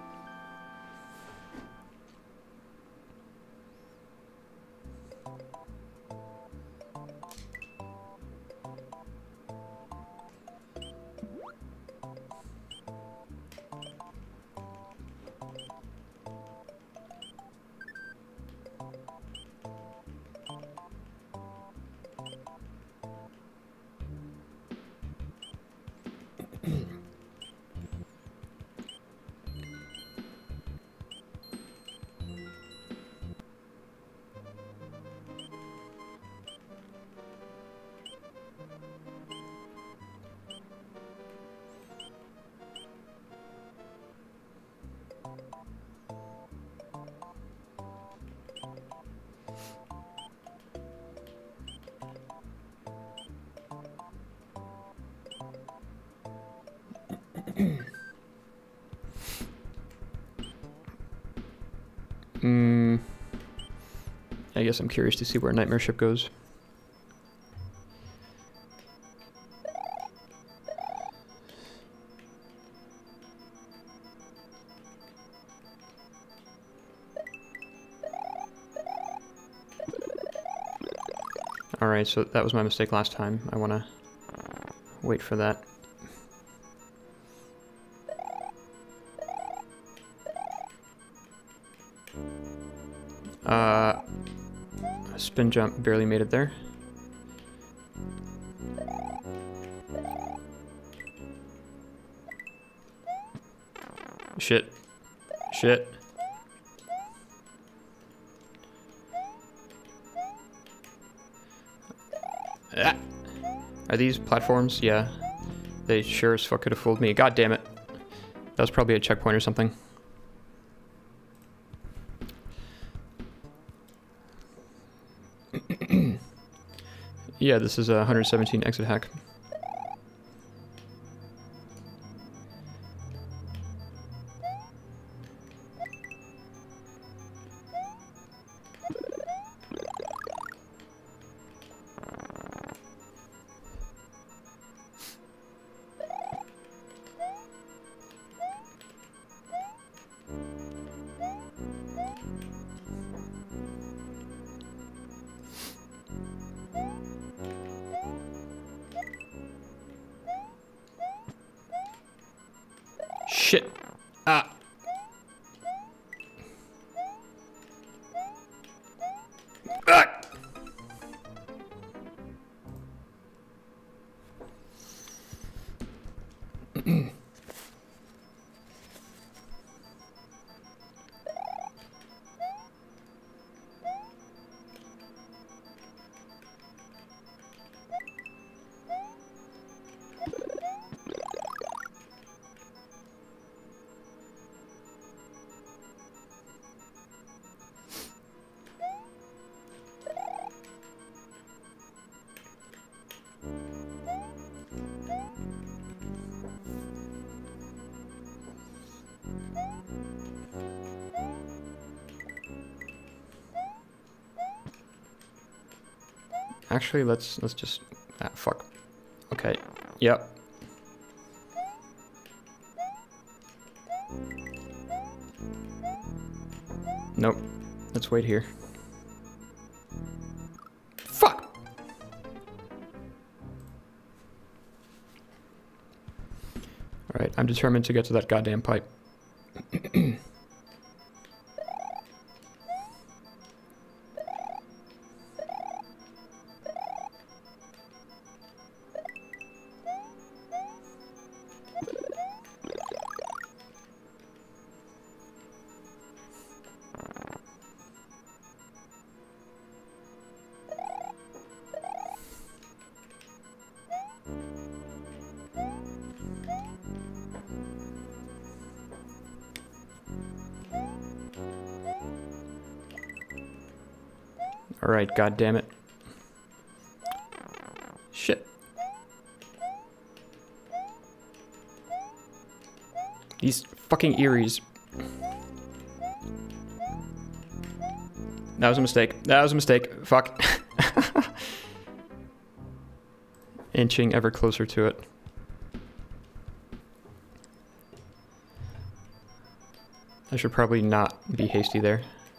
I guess I'm curious to see where Nightmare Ship goes. Alright, so that was my mistake last time. I want to wait for that. Spin jump, barely made it there. Shit. Shit. Ah. Are these platforms? Yeah. They sure as fuck could have fooled me. God damn it. That was probably a checkpoint or something. Yeah, this is a 117 exit hack. Shit. Ah. Actually, let's just... Ah, fuck. Okay. Yep. Nope. Let's wait here. Fuck! Alright, I'm determined to get to that goddamn pipe. Alright, god damn it. Shit. These fucking Eries. That was a mistake. That was a mistake. Fuck. Inching ever closer to it. I should probably not be hasty there.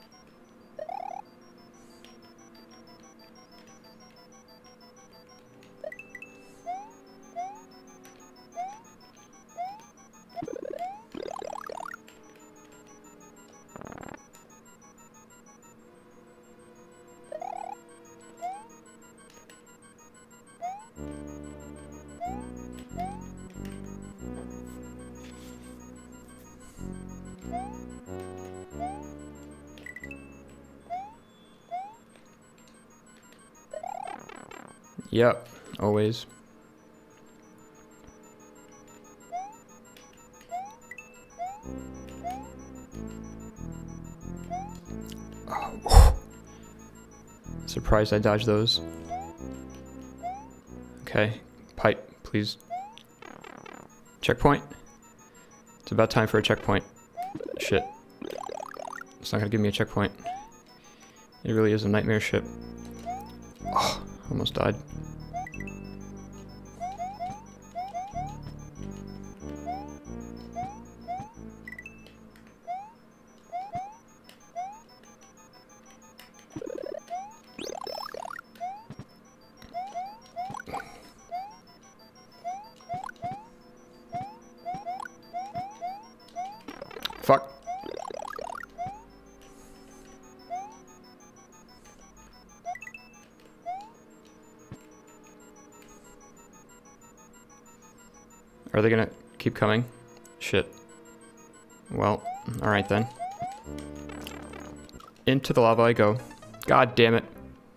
Yep, always. Oh. Surprised I dodged those. Okay, pipe, please. Checkpoint? It's about time for a checkpoint. Shit. It's not gonna give me a checkpoint. It really is a nightmare ship. Oh, almost died. Fuck. Are they gonna keep coming? Shit. Well, alright then. Into the lava I go. God damn it.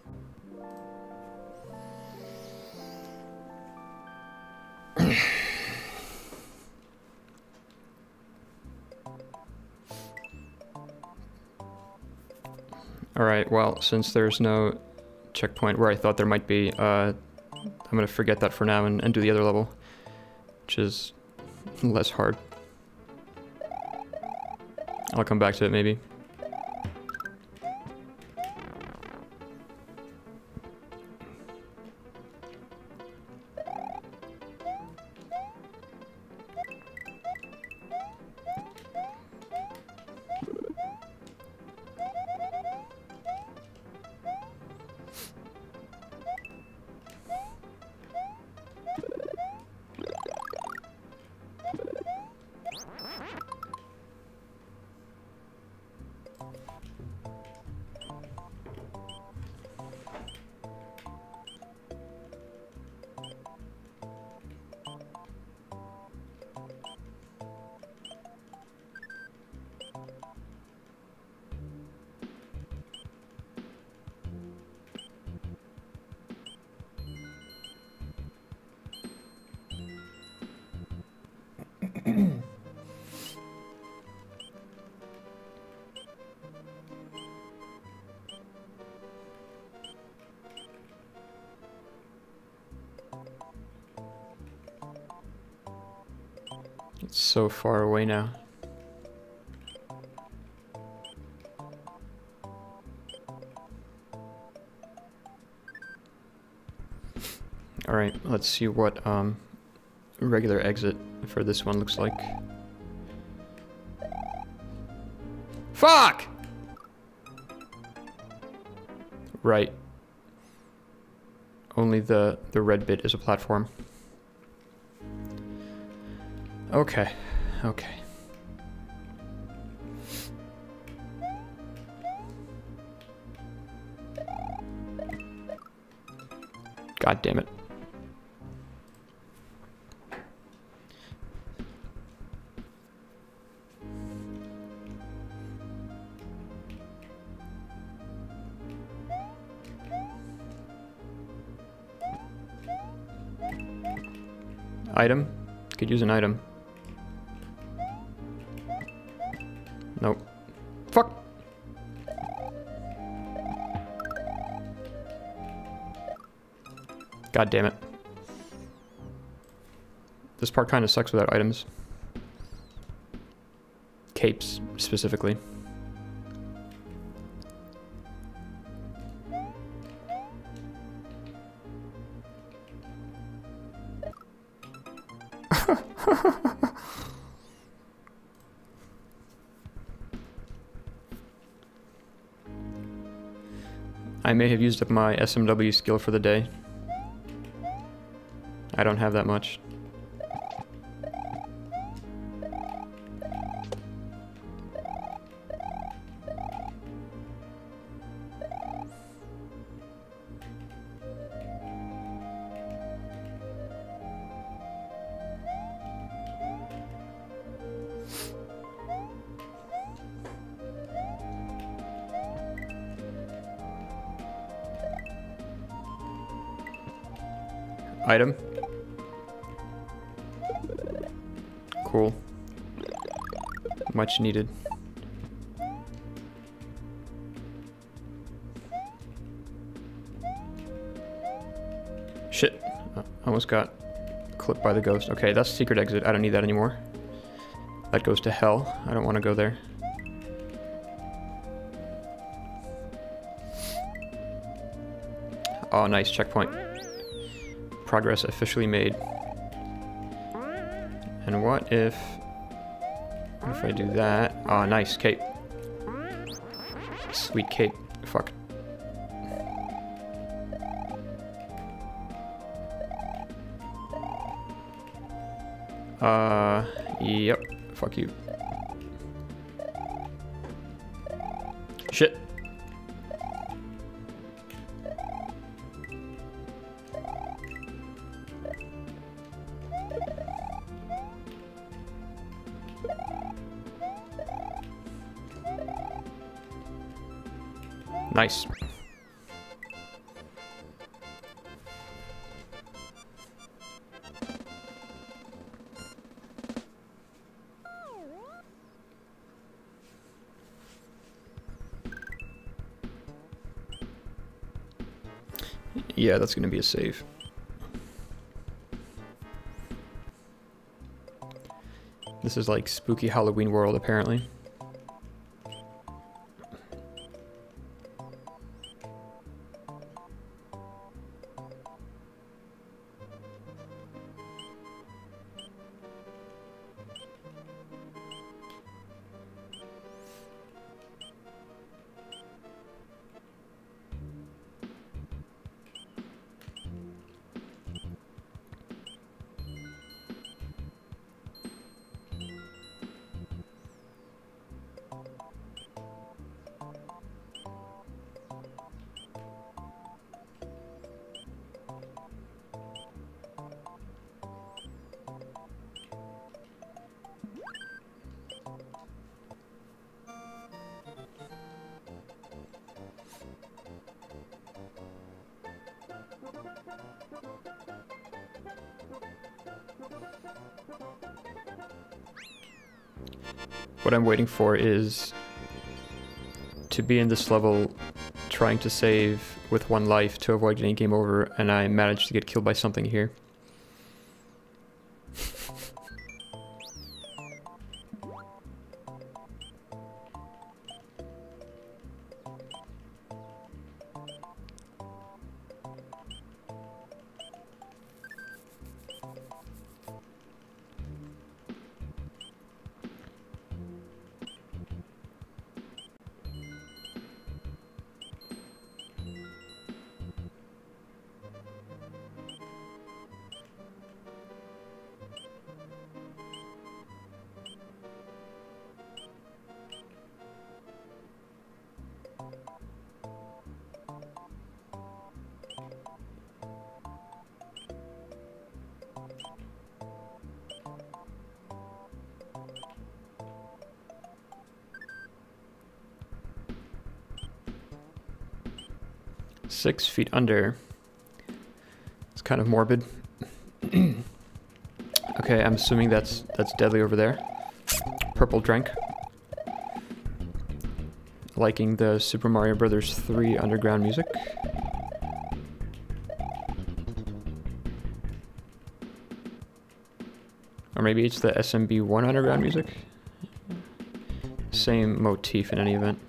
Alright, well, since there's no checkpoint where I thought there might be, I'm gonna forget that for now and do the other level, which is less hard. I'll come back to it maybe. It's so far away now. Alright, let's see what regular exit for this one looks like. Fuck! Right. Only the red bit is a platform. Okay, okay. God damn it. Item? Could use an item. Nope. Fuck! God damn it. This part kind of sucks without items. Capes, specifically. I may have used up my SMW skill for the day. I don't have that much. Item. Cool. Much needed. Shit. Almost got clipped by the ghost. Okay, that's secret exit. I don't need that anymore. That goes to hell. I don't want to go there. Oh, nice. Checkpoint. Progress officially made. And what if I do that? Ah, nice, cape. Sweet cape. Fuck. Yep. Fuck you. Shit. Nice. Yeah, that's gonna be a save. This is like spooky Halloween world, apparently. What I'm waiting for is to be in this level trying to save with 1 life to avoid getting game over, and I managed to get killed by something here. 6 feet under. It's kind of morbid. Okay, I'm assuming that's deadly over there. Purple drink. Liking the Super Mario Brothers 3 underground music. Or maybe it's the SMB1 underground music. Same motif in any event.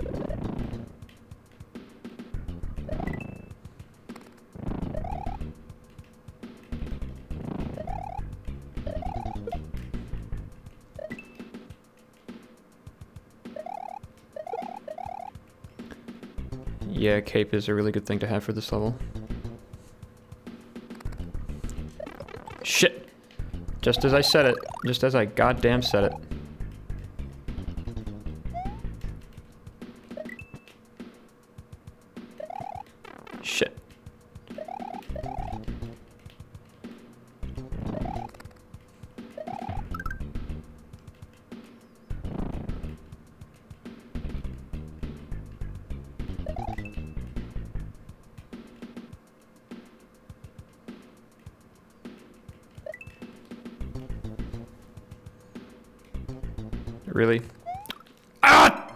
Yeah, cape is a really good thing to have for this level. Shit! Just as I said it. Just as I goddamn said it. Shit. Really? Ah!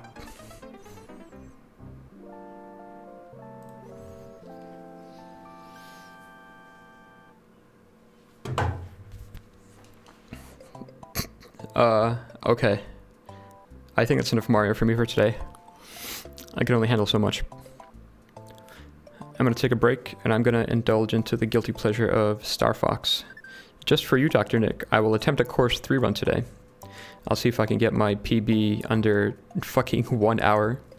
Okay. I think that's enough Mario for me for today. I can only handle so much. I'm gonna take a break, and I'm gonna indulge into the guilty pleasure of Star Fox. Just for you, Dr. Nick, I will attempt a course 3 run today. I'll see if I can get my PB under fucking 1 hour.